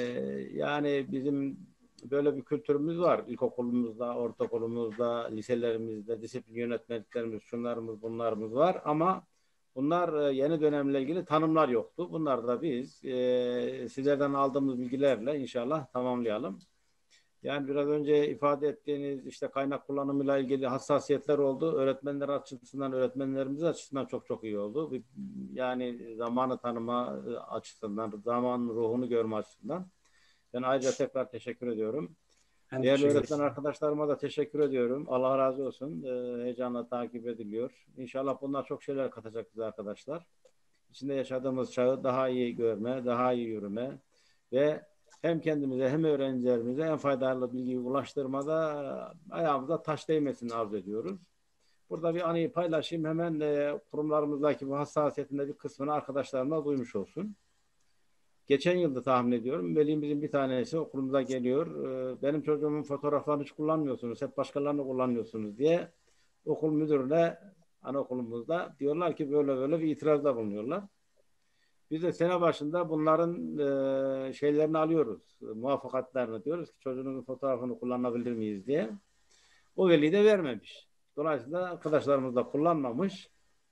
yani bizim böyle bir kültürümüz var. İlkokulumuzda, ortaokulumuzda, liselerimizde, disiplin yönetmeliklerimiz, şunlarımız, bunlarımız var ama bunlar yeni dönemle ilgili tanımlar yoktu. Bunlar da biz e, sizlerden aldığımız bilgilerle inşallah tamamlayalım. Yani biraz önce ifade ettiğiniz işte kaynak kullanımıyla ilgili hassasiyetler oldu. Öğretmenler açısından, öğretmenlerimiz açısından çok çok iyi oldu. Yani zamanı tanıma açısından, zaman ruhunu görme açısından. Ben ayrıca tekrar teşekkür ediyorum. Ben Değerli teşekkür öğretmen arkadaşlarıma da teşekkür ediyorum. Allah razı olsun. Ee, heyecanla takip ediliyor. İnşallah bunlar çok şeyler katacak bize arkadaşlar. İçinde yaşadığımız çağı daha iyi görme, daha iyi yürüme ve hem kendimize hem öğrencilerimize en faydalı bilgiyi ulaştırmada ayağımıza taş değmesini arzu ediyoruz. Burada bir anıyı paylaşayım. Hemen e, kurumlarımızdaki bu hassasiyetinde bir kısmını arkadaşlarımla duymuş olsun. Geçen yılda tahmin ediyorum. Velimizin bir tanesi okulumuza geliyor. E, benim çocuğumun fotoğraflarını hiç kullanmıyorsunuz. Hep başkalarını kullanıyorsunuz diye okul müdürüne anaokulumuzda diyorlar ki böyle böyle bir itirazda bulunuyorlar. Biz de sene başında bunların e, şeylerini alıyoruz. Muvaffakatlarını diyoruz ki çocuğunuzun fotoğrafını kullanabilir miyiz diye. O veli de vermemiş. Dolayısıyla arkadaşlarımız da kullanmamış.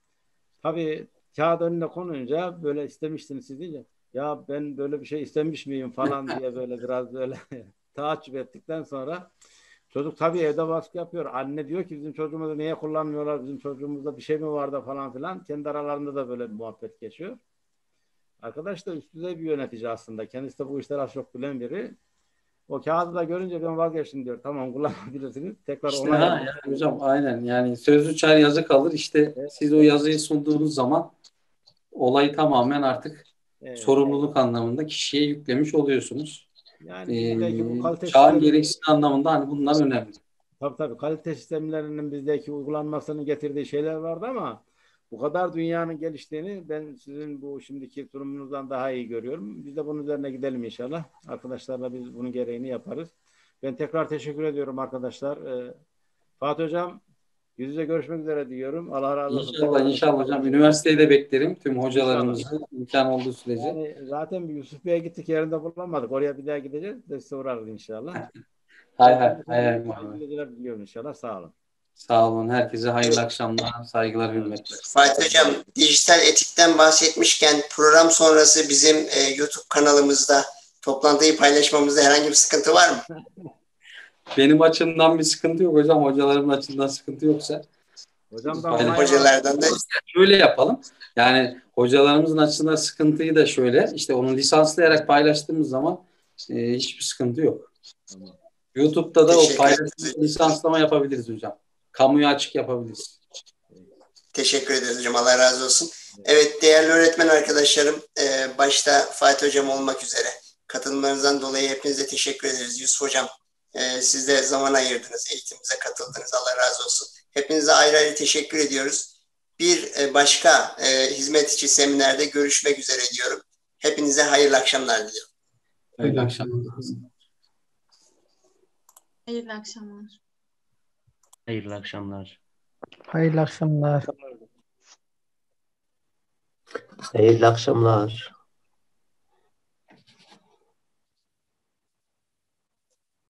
Tabii kağıt önüne konunca böyle istemiştiniz siz deyince ya ben böyle bir şey istemiş miyim falan diye böyle biraz böyle taaccüp ettikten sonra çocuk tabii evde baskı yapıyor. Anne diyor ki bizim çocuğumuzu niye kullanmıyorlar? Bizim çocuğumuzda bir şey mi vardı falan filan. Kendi aralarında da böyle bir muhabbet geçiyor. Arkadaş da üst düzey bir yönetici aslında. Kendisi de bu işleri az çok bilen biri. O kağıdı da görünce ben vazgeçtim diyor. Tamam kullanabilirsiniz. Tekrar İşte ona ha, yani, yani hocam aynen yani sözlü çar yazı kalır. İşte evet. Siz o yazıyı sunduğunuz zaman olayı tamamen artık evet. sorumluluk anlamında kişiye yüklemiş oluyorsunuz. Yani bizdeki bu kalite ee, çağın sistemi, gereksinim anlamında hani bunlar önemli. Tabii tabii kalite sistemlerinin bizdeki uygulanmasının getirdiği şeyler vardı ama bu kadar dünyanın geliştiğini ben sizin bu şimdiki durumunuzdan daha iyi görüyorum. Biz de bunun üzerine gidelim inşallah. Arkadaşlarla biz bunun gereğini yaparız. Ben tekrar teşekkür ediyorum arkadaşlar. Ee, Fatih Hocam yüz yüze görüşmek üzere diyorum. Allah razı olsun. İnşallah inşallah hocam. Üniversiteyi de beklerim tüm hocalarımızı imkan olduğu sürece. Yani zaten bir Yusuf Bey'e gittik yerinde bulamadık. Oraya bir daha gideceğiz de size uğrarız inşallah. hay hay. hay Hayırlı diliyorum inşallah. Sağ olun. Sağ olun. Herkese hayırlı akşamlar. Saygılar, hürmetler. Fatih Hocam, dijital etikten bahsetmişken program sonrası bizim e, YouTube kanalımızda toplantıyı paylaşmamızda herhangi bir sıkıntı var mı? Benim açımdan bir sıkıntı yok hocam. Hocalarımın açısından sıkıntı yoksa. Hocam da hocalardan da şöyle yapalım. Yani hocalarımızın açısından sıkıntıyı da şöyle işte onu lisanslayarak paylaştığımız zaman e, hiçbir sıkıntı yok. Tamam. YouTube'da da o paylaşım lisanslama yapabiliriz hocam. Kamuya açık yapabiliriz. Teşekkür ederiz hocam. Allah razı olsun. Evet değerli öğretmen arkadaşlarım, e, başta Fatih Hocam olmak üzere katılımlarınızdan dolayı hepinize teşekkür ederiz. Yusuf Hocam, e, siz de zaman ayırdınız, eğitimimize katıldınız. Allah razı olsun. Hepinize ayrı ayrı teşekkür ediyoruz. Bir e, başka e, hizmet içi seminerde görüşmek üzere diyorum. Hepinize hayırlı akşamlar diliyorum. Hayırlı akşamlar. Hayırlı akşamlar. Hayırlı akşamlar. Hayırlı akşamlar. Hayırlı akşamlar.